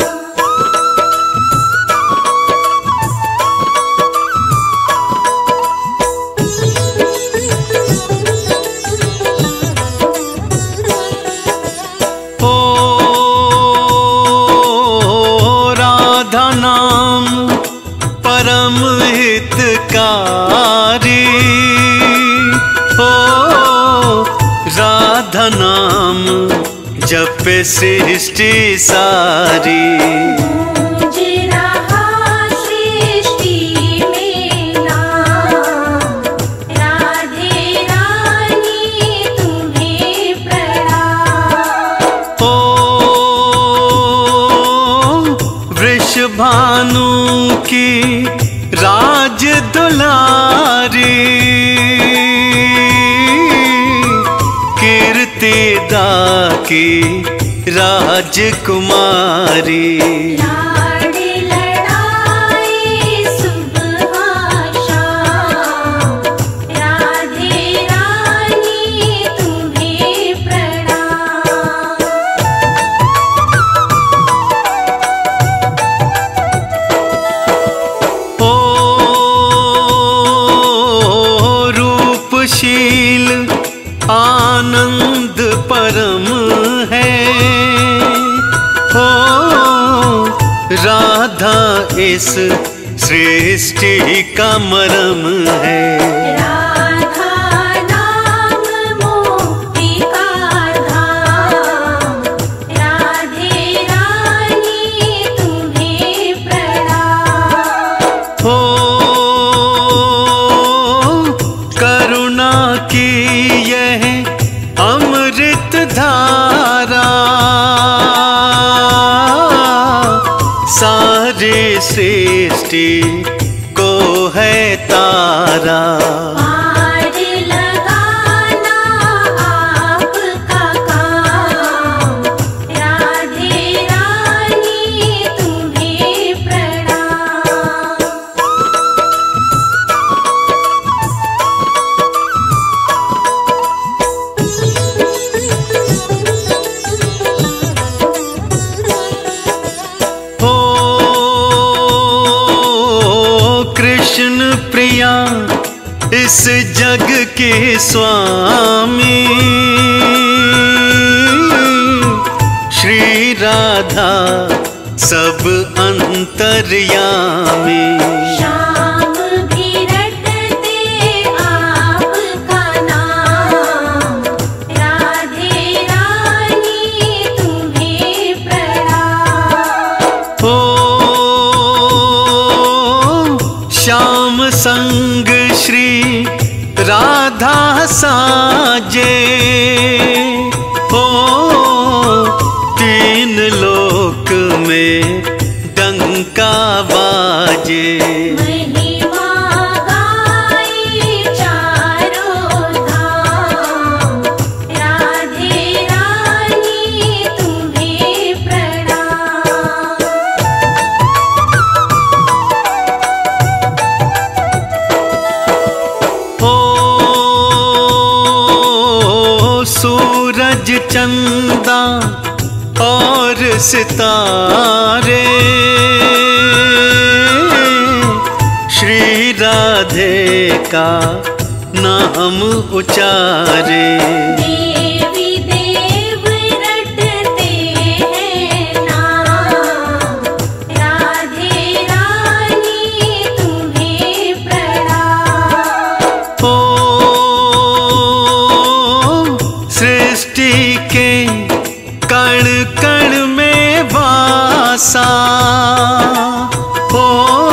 ओ राधा नाम परम हितकारी, ओ राधा नाम जपे सृष्टि सारी। गूंज रहा सृष्टि में नाम, राधे रानी तुम्हें प्रणाम। ओ वृषभानु की राज दुलारी, कीर्ति दा की राजकुमारी। लाड लड़ाए सुबह शाम, राधे रानी तुम्हें प्रणाम। ओ रूपशील आनंद परम है, ओ राधा इस सृष्टि का मरम है। राधा नाम मोक्ति का धाम, राधे रानी तुम्हें प्रणाम। हो करुणा की यह अमृत धारा, सारी सृष्टि को है तारा। पार लगाना आपका काम, राधे रानी तुम्हें प्रणाम। हो कृष्ण प्रिया इस जग के स्वामी, श्री राधा सब अंतर्यामी। शाम भी रटते आपका नाम, राधे रानी तुम्हें प्रणाम। हो श्याम संग श्री राधा साजे, हो तीन लोक में डंका बाजे। महिमा गाई चारों धाम, राधे रानी तुम्हें प्रणाम। हो सूरज चंदा और सितारे, श्री राधे का नाम उचारे। देवी देव रटते हैं नाम, राधे रानी तुम्हें प्रणाम। हो सृष्टि के कण कण में वासा, हो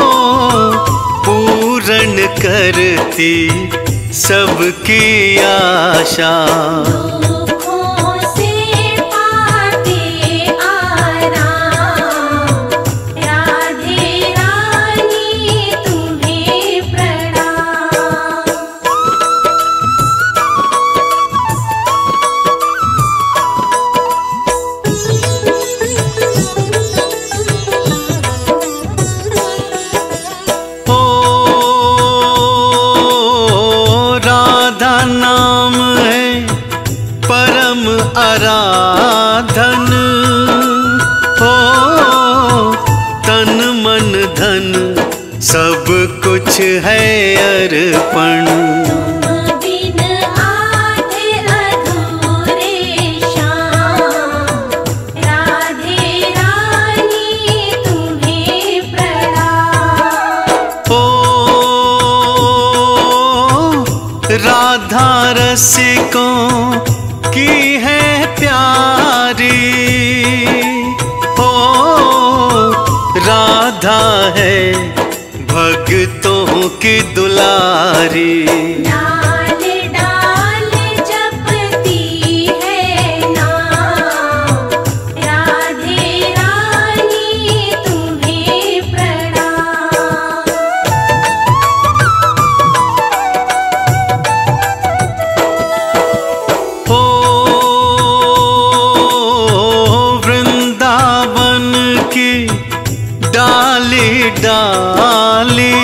पूर्ण करती सबकी आशा। दुखों से पाते आराम, राधे रानी तुम्हें प्रणाम। हो राधा नाम है परम आराधन, हो तन मन धन सब कुछ है अर्पण। तुम बिन आधे अधूरे शाम, राधे रानी तुम्हें प्रणाम। हो राधा रसिकों की है प्यारी, हो राधा है भक्तों की दुलारी। डाल डाल जपती है नाम, राधे रानी तुम्हें प्रणाम। हो वृंदावन की डाली डाली,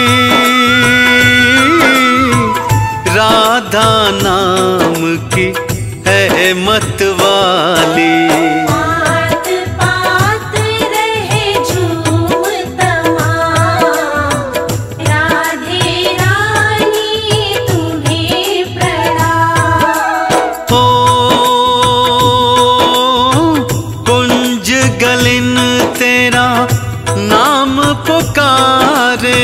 राधा नाम की है मतवाली। पात पात रहे झूम तमाम, राधे रानी तुम्हें प्रणाम। हो कुंज गलिन तेरा नाम पुकारे,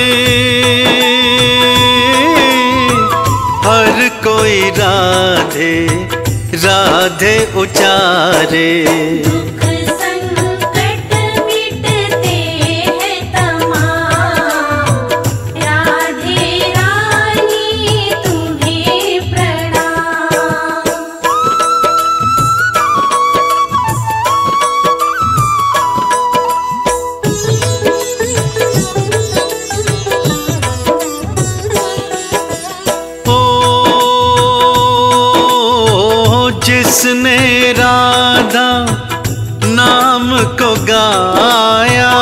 राधे राधे उचारे। दुख संकट मिटते हैं तमाम, राधे रानी तुम्हें प्रणाम। जिसने राधा नाम को गाया,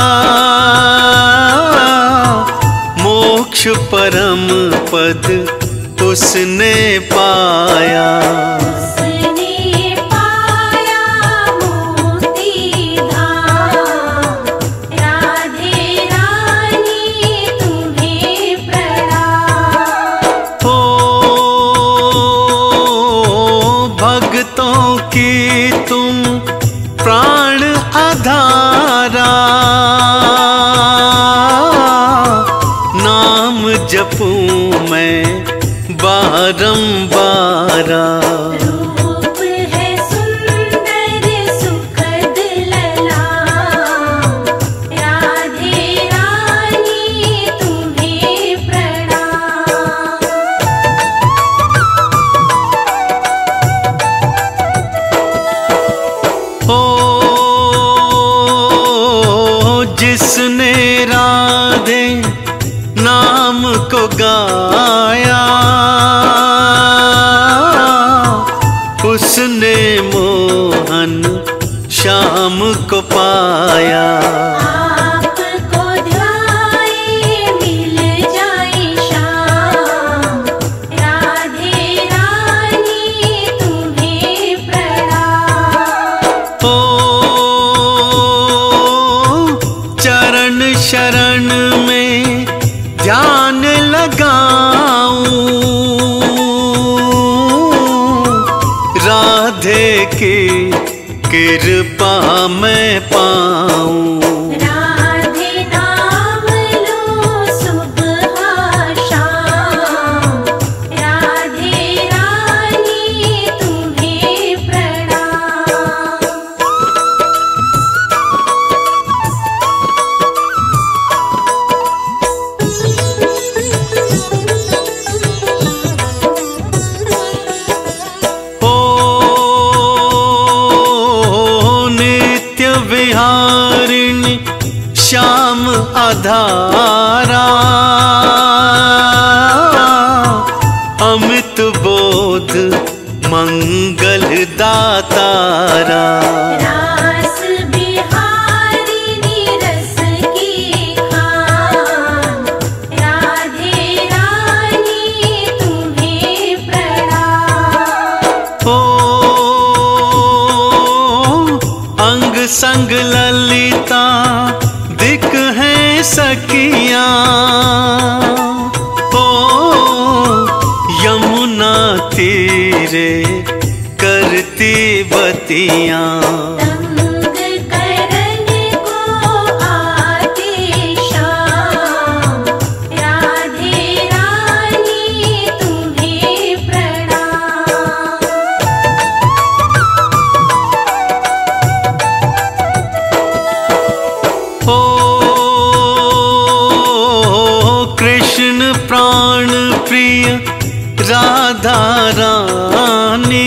मोक्ष परम पद उसने पाया। उसने पाया मोक्ति धाम, राधे रानी तुम्हें प्रणाम। हो भक्तों की तुम प्राण आधारा, नाम जपूं मैं बारंबारा। रूप है सुंदर सुखद ललाम, राधे रानी तुम्हें प्रणाम। जिसने राधे नाम को गाया, उसने मोहन श्याम को पाया। आपको ध्याए मिल जाए श्याम, राधे रानी तुम्हें प्रणाम। चरण शरण में ध्यान लगाऊं, राधे की कृपा मैं पाऊं। राधे नाम लो सुबह शाम, राधे रानी तुम्हें प्रणाम। नित्य विहारिणी श्याम आधारा, अमित बोध मंगल दातारा। रास बिहारिणी रस की खान, राधे रानी तुम्हें प्रणाम। अंग संग ललिता दिक हैं सखियां, यमुना तीरे करती बतियां। तंग करन को आते शाम, राधे रानी तुम्हें प्रणाम। कृष्ण प्राण प्रिय राधा रानी,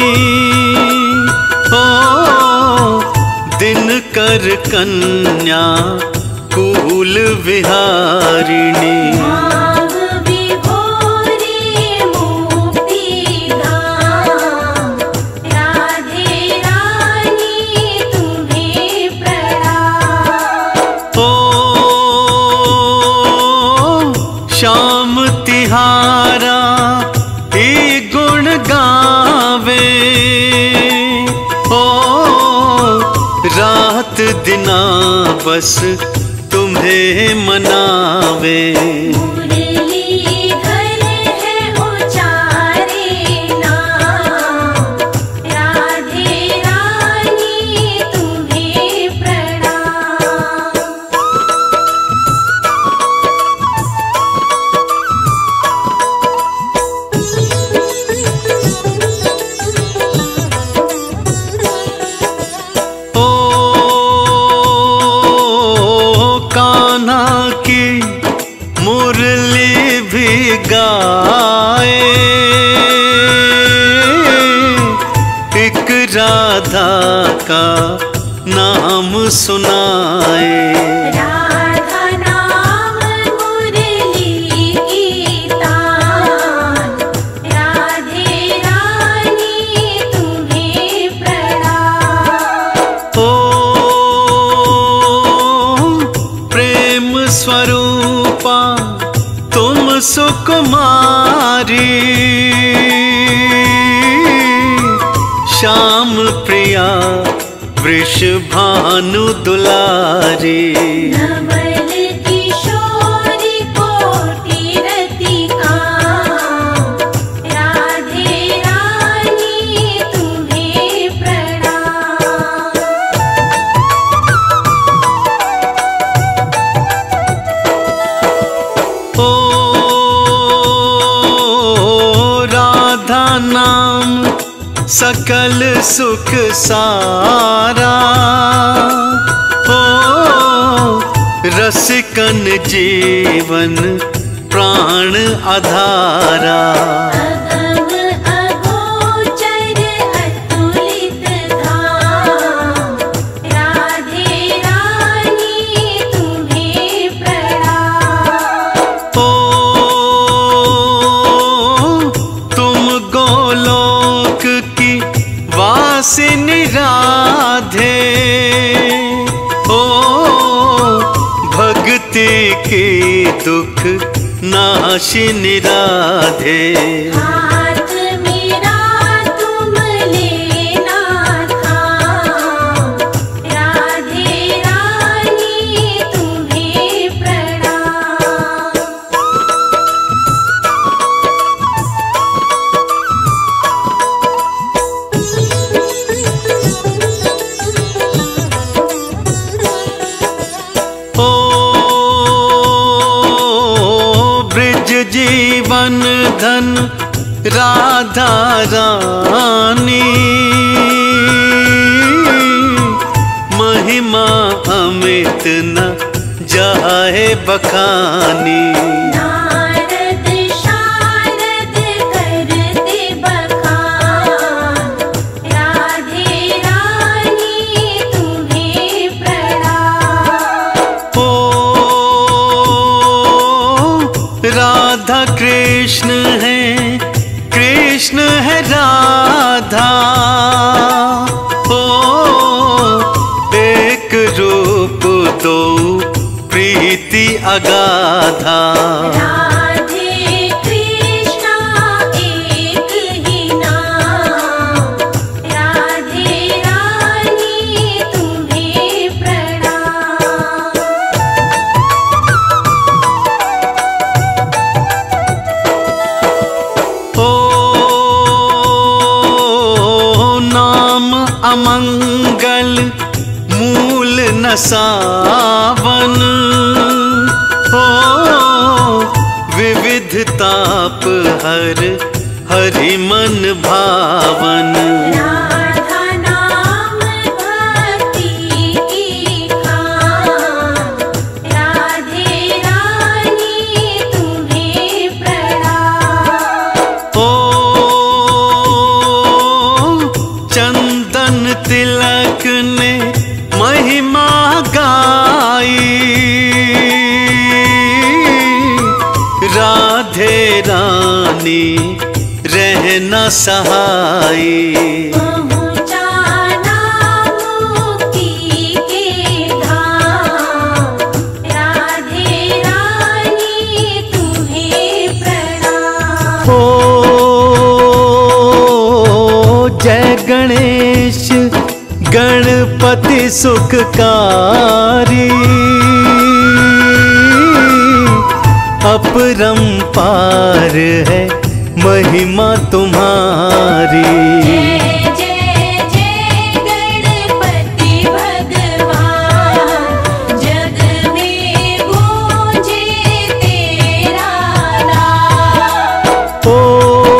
दिनकर कन्या कुल विहारिणी। भाव विभोरे मुक्ति धाम, राधे रानी तुम्हें प्रणाम। श्याम तिहारा ही गुण गावे, रात दिना बस तुम्हें मनावे। मुरलीधर है उचारे नाम, राधे रानी तुम्हें प्रणाम। कोई भी गाए, एक राधा का नाम सुनाए। राधा नाम मुरली की तान, राधे रानी तुम्हें प्रणाम। ओ प्रेम स्वरूपा तुम सुकुमारी, श्याम प्रिया वृषभानु दुलारी। नवल किशोरी कोटि रतिका, राधे रानी तुम्हें प्रणाम। ओ राधा नाम सकल सुख सारा, ओ रसिकन जीवन प्राण आधारा। अगम अगोचर अतुलित धाम, राधे रानी तुम्हें प्रणाम। ओ तुम गोलोक की वासिनी राधे, ओ भक्ति के दुख नाशिनी राधे। हाथ मेरा तुम लेना थाम, राधे रानी तुम्हें प्रणाम। ओ ब्रिज जीवन धन राधा रानी, महिमा अमित न जाए बखानी। नारद शारद करते बखान, राधे रानी तुम्हें प्रणाम। ओ राधा कृष्ण है, कृष्ण है राधा, ओ एक रूप दो प्रीति अगाधा। राधे कृष्णा एक ही नाम, राधे रानी तुम्हें प्रणाम। ओ नाम अमंगल मूल न सावन, ओ विविध ताप हर हरि मन भावन। राधा नाम भक्ति की खान, राधे रानी तुम्हें प्रणाम। ओ चंदन तिलक ने महिमा गाई, राधे रानी रहना सहाई। पहुँचाना मुक्ति के धाम, राधे रानी तुम्हें प्रणाम। ओ जय गणेश गणपति सुखकारी, अपरंपार है महिमा तुम्हारी। जय जय जय गणपति भगवान, जग में गूंजे तेरा नाम। ओ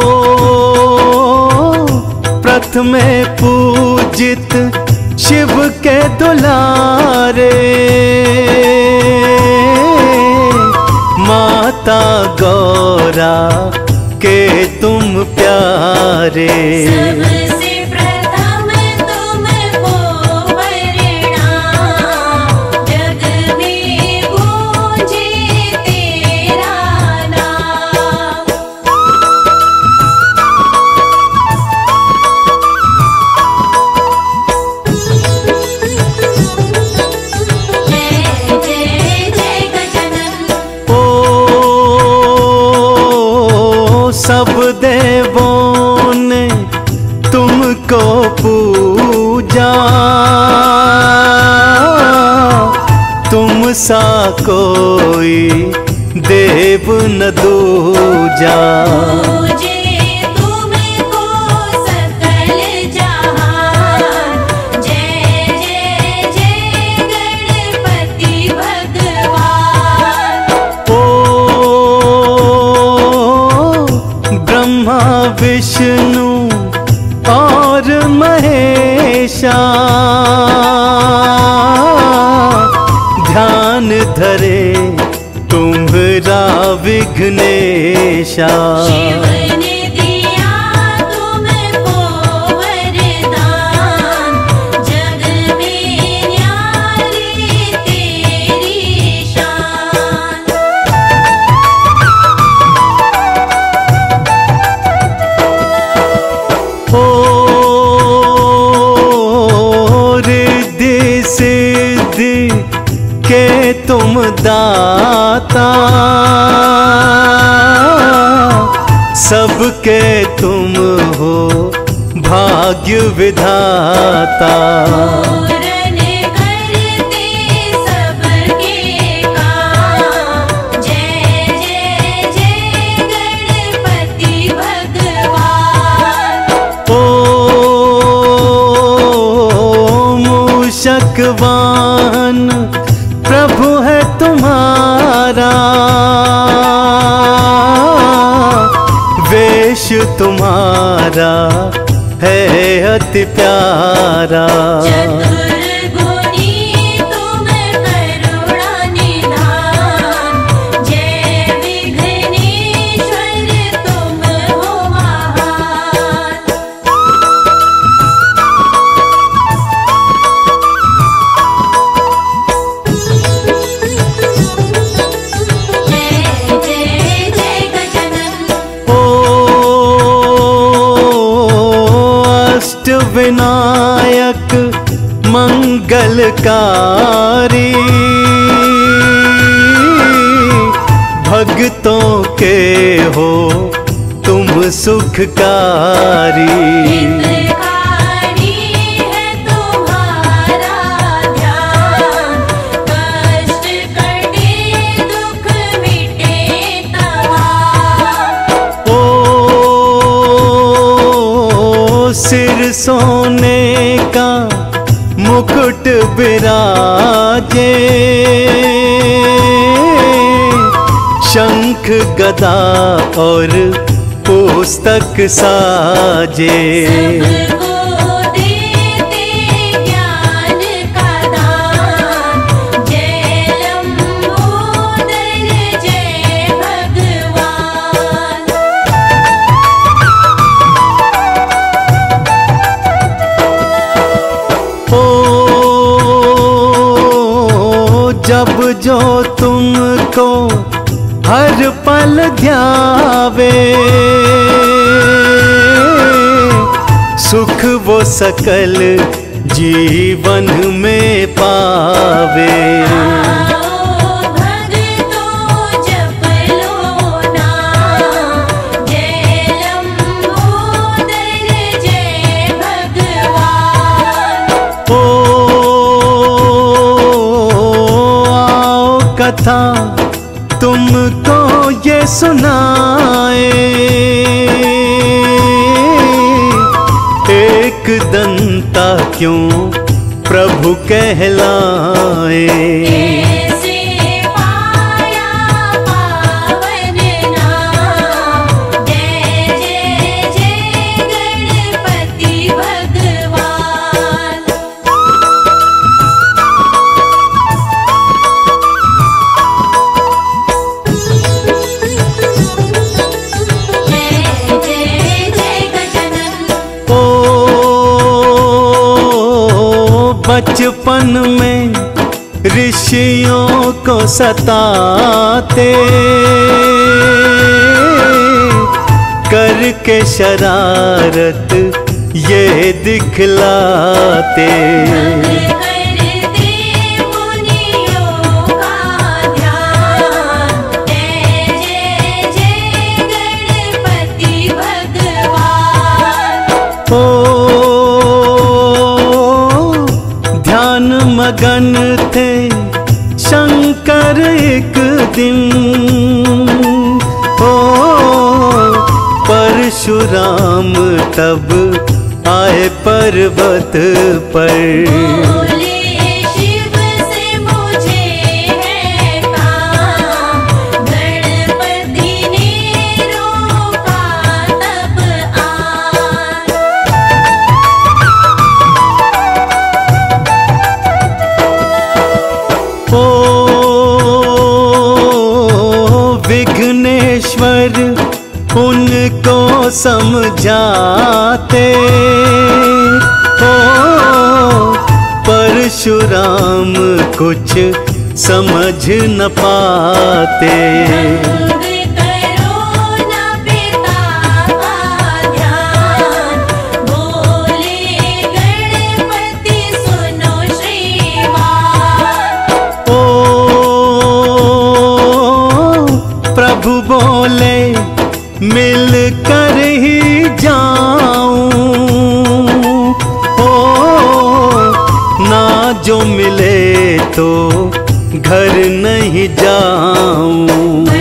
प्रथमे पूजित शिव के दुलारे, मात माता गौरा के तुम प्यारे। सबसे प्रथम तुमको प्रणाम, जग में गूंजे तेरा नाम। जय जय जय गजानन। ओ सब देवों ने तुमको पूजा, तुम सा कोई देव न दूजा। पूजे तुमको सकल जहान, जय जय जय गणपति भगवान। ओ ब्रह्मा विष्णु और महेशा, ध्यान धरे तुम्हारा विघ्नेशा। शिव ने दिया तुमको वरदान, जग में न्यारी तेरी शान। ओ रिद्धि सिद्धि के तुम दाता, सबके तुम हो भाग्य विधाता। पूरन करते सबके काम, जय जय जय गणपति भगवान। ओ मूषकवाहन प्रभु है तुम्हारा, वेश तुम्हारा है अति प्यारा। चतुर्गुणी तुम करुणा निधान, जय विघ्नेश्वर तुम हो महान। जय जय जय गजानन। ओ अष्ट विनायक मंगलकारी, भक्तों के हो तुम सुखकारी। हितकारी है तुम्हारा ध्यान, कष्ट कटे दुख मिटे तमाम। ओ सिर सोने का मुकुट विराजे, शंख गदा और पुस्तक साजे। सबको देते ज्ञान का दान, जय लंबोदर जय भगवान। ओ जब जो तुमको हर पल ध्यावे, सुख वो सकल जीवन में पावे। आओ भक्तों जप लो नाम, जय लंबोदर जय भगवान। ओ आओ कथा तुमको ये सुनाए, एक दंता क्यों प्रभु कहलाए। ऐसे पाया पावन नाम, जय जय जय गणपति भगवान। वन में ऋषियों को सताते, करके शरारत ये दिखलाते। ध्यान मगन थे शंकर एक दिन, ओ परशुराम तब आए पर्वत पर। विघ्नेश्वर उनको समझाते, ओ परशुराम कुछ समझ न पाते। प्रभु बोले मिल कर ही जाऊं, ओ ना जो मिले तो घर नहीं जाऊं।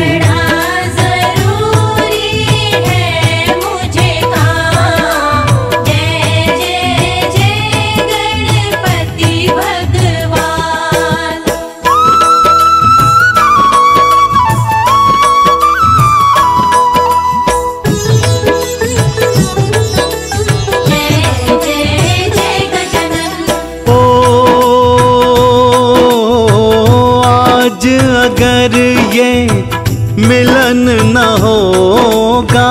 अगर ये मिलन न होगा,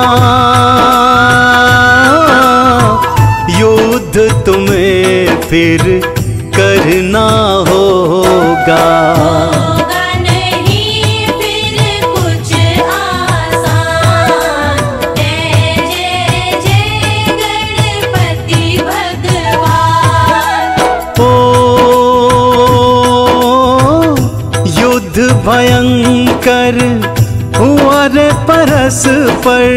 युद्ध तुम्हें फिर करना होगा। नहीं फिर कुछ आसान, जय जय जय गणपति भगवान। युद्ध भयंकर हुआ रे परस्पर,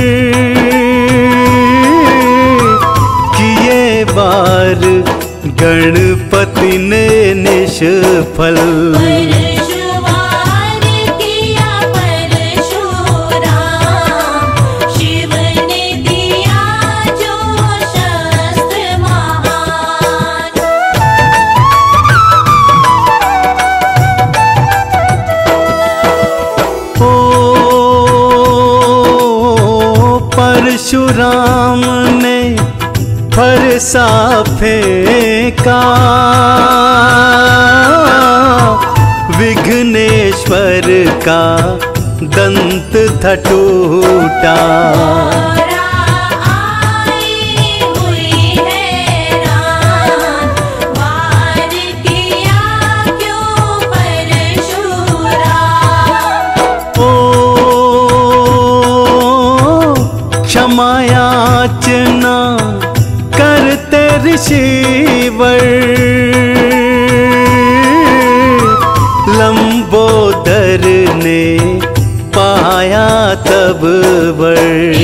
किए बार गणपति ने निष्फल। परशुवार किया परशुराम, शिव ने दिया जो शस्त्र महान। परशुराम ने फरसा फेंका, विघ्नेश्वर का दंत था टूटा। क्षमायाचना करते ऋषिवर, लंबोदर ने पाया तब वर।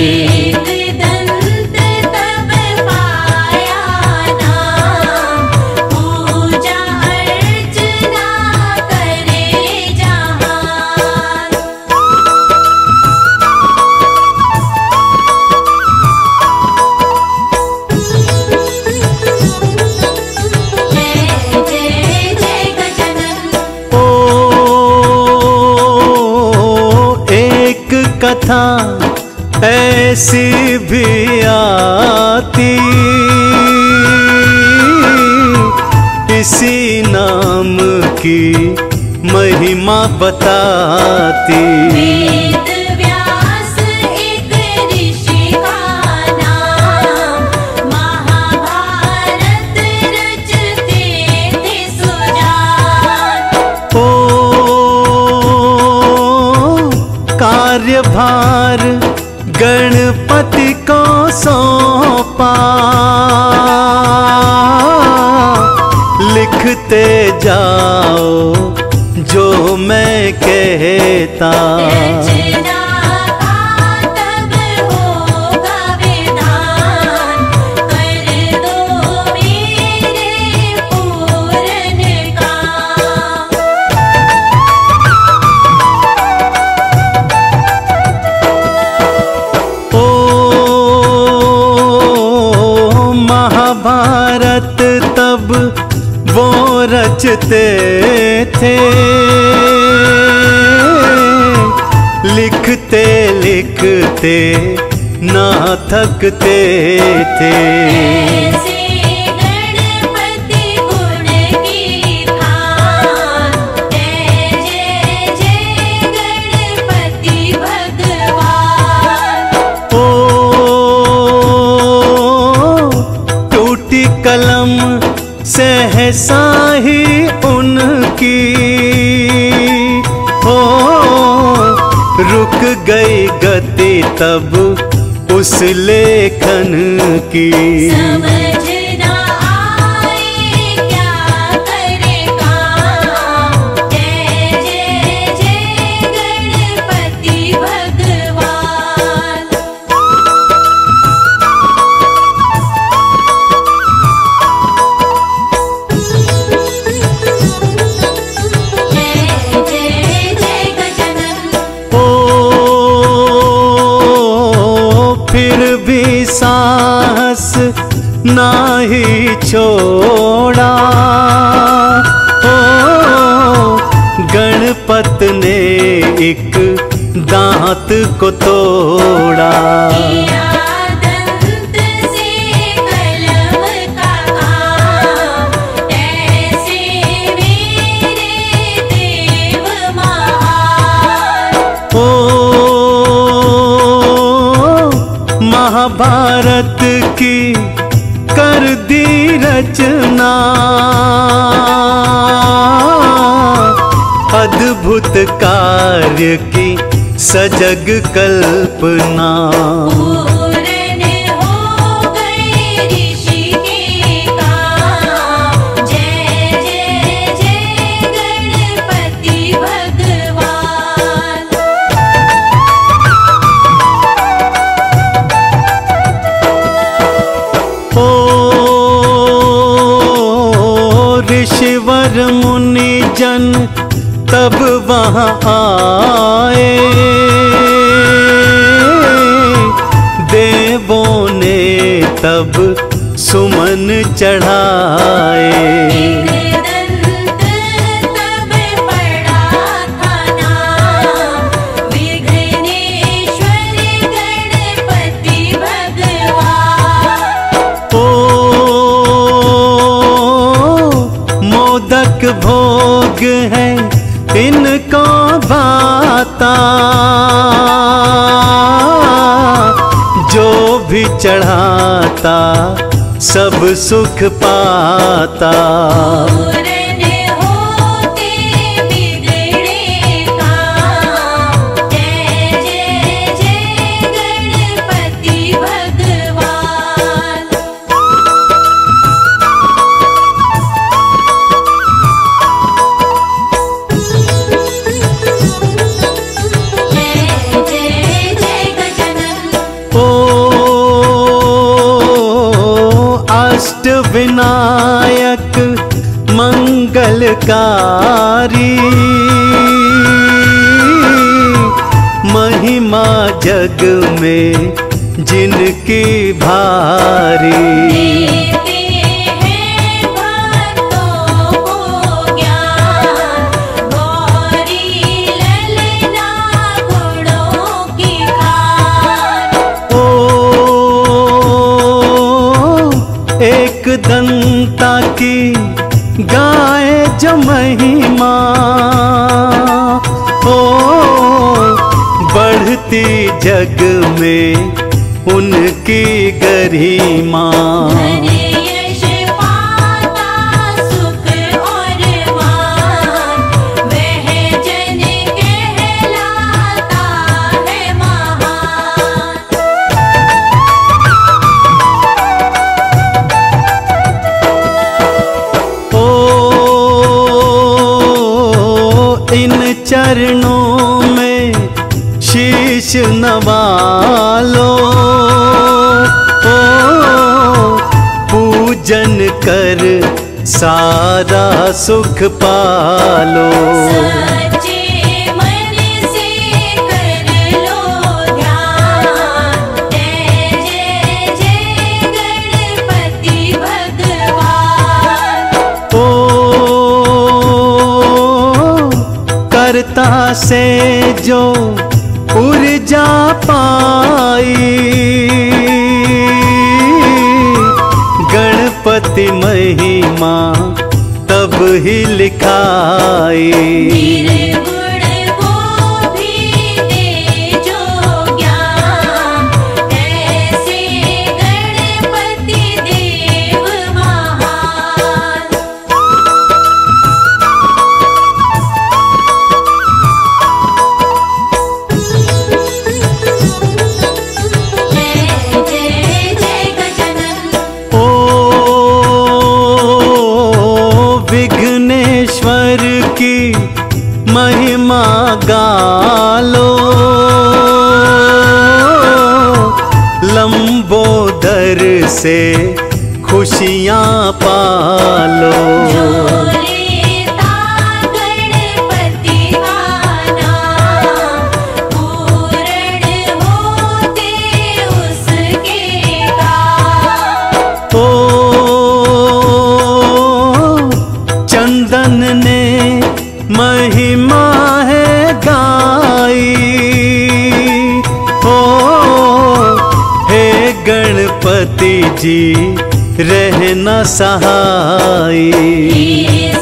कथा ऐसी भी आती, इसी नाम की महिमा बताती। वेद व्यास एक ऋषि का नाम, महाभारत रचते थे कार्यभार गणपति को सौंपा, लिखते जाओ जो मैं कहता। रचना का तब होगा विधान, कर दो मेरे पूरन काम। ओ महाभारत तब वो रचते थे, लिखते लिखते ना थकते थे। ऐसे गणपति गुण की थान, जय जय जय गणपति भगवान। ओ टूटी कलम सहसा ही उनकी, ओ रुक गई गति तब उस लेखन की। समझ ना आए क्या करे काम, जय जय जय गणपति भगवान। जय जय जय गजानन। ओ फिर भी साहस नाही छोड़ा, ओ गणपत ने एक दांत को तोड़ा। किया दंत से कलम का काम, ऐसे मेरे देव महान। ओ महाभारत की कर दी रचना, अद्भुत कार्य की सजग कल्पना। पूरन हो गए ऋषि के काम, जय जय जय गणपति भगवान। ओ ऋषिवर मुनि जन तब वहाँ आए, देवों ने तब सुमन चढ़ाए। दंत तब पड़ा था नाम, विघ्नेश्वर गणपति भगवान। ओ मोदक भोग है इनको भाता, जो भी चढ़ाता सब सुख पाता। पूरन होते बिगड़े काम, जय जय जय गणपति भगवान। जय जय जय गजानन। ओ अष्ट विनायक मंगलकारी, महिमा जग में जिनकी भारी। देते हैं भक्तों को ज्ञान, गौरी ललना गुणों की खान। ओ एक दंता की गाय जो महिमा, ओ बढ़ती जग में उनकी गरिमा। यश पाता सुख और मान, वह जन कहलाता है शीश नवालो, ओ पूजन कर सारा सुख पालो। सच्चे मन से कर लो ध्यान, जय जय जय गणपति भगवान। ओ करता से जो ऊर्जा पाई, गणपति महिमा तब ही लिखाई। निर्गुण को भी दे जो ज्ञान, ऐसे गणपति देव महान। जय जय जय गजानन। ओ विघ्नेश्वर की महिमा गालो, लंबोदर से खुशियाँ पालो। जो लेता गणपति का नाम, पूर्ण होते उसके काम। ओ चंदन ने महिमा है गाई, ओ हे गणपति जी रहना सहाय।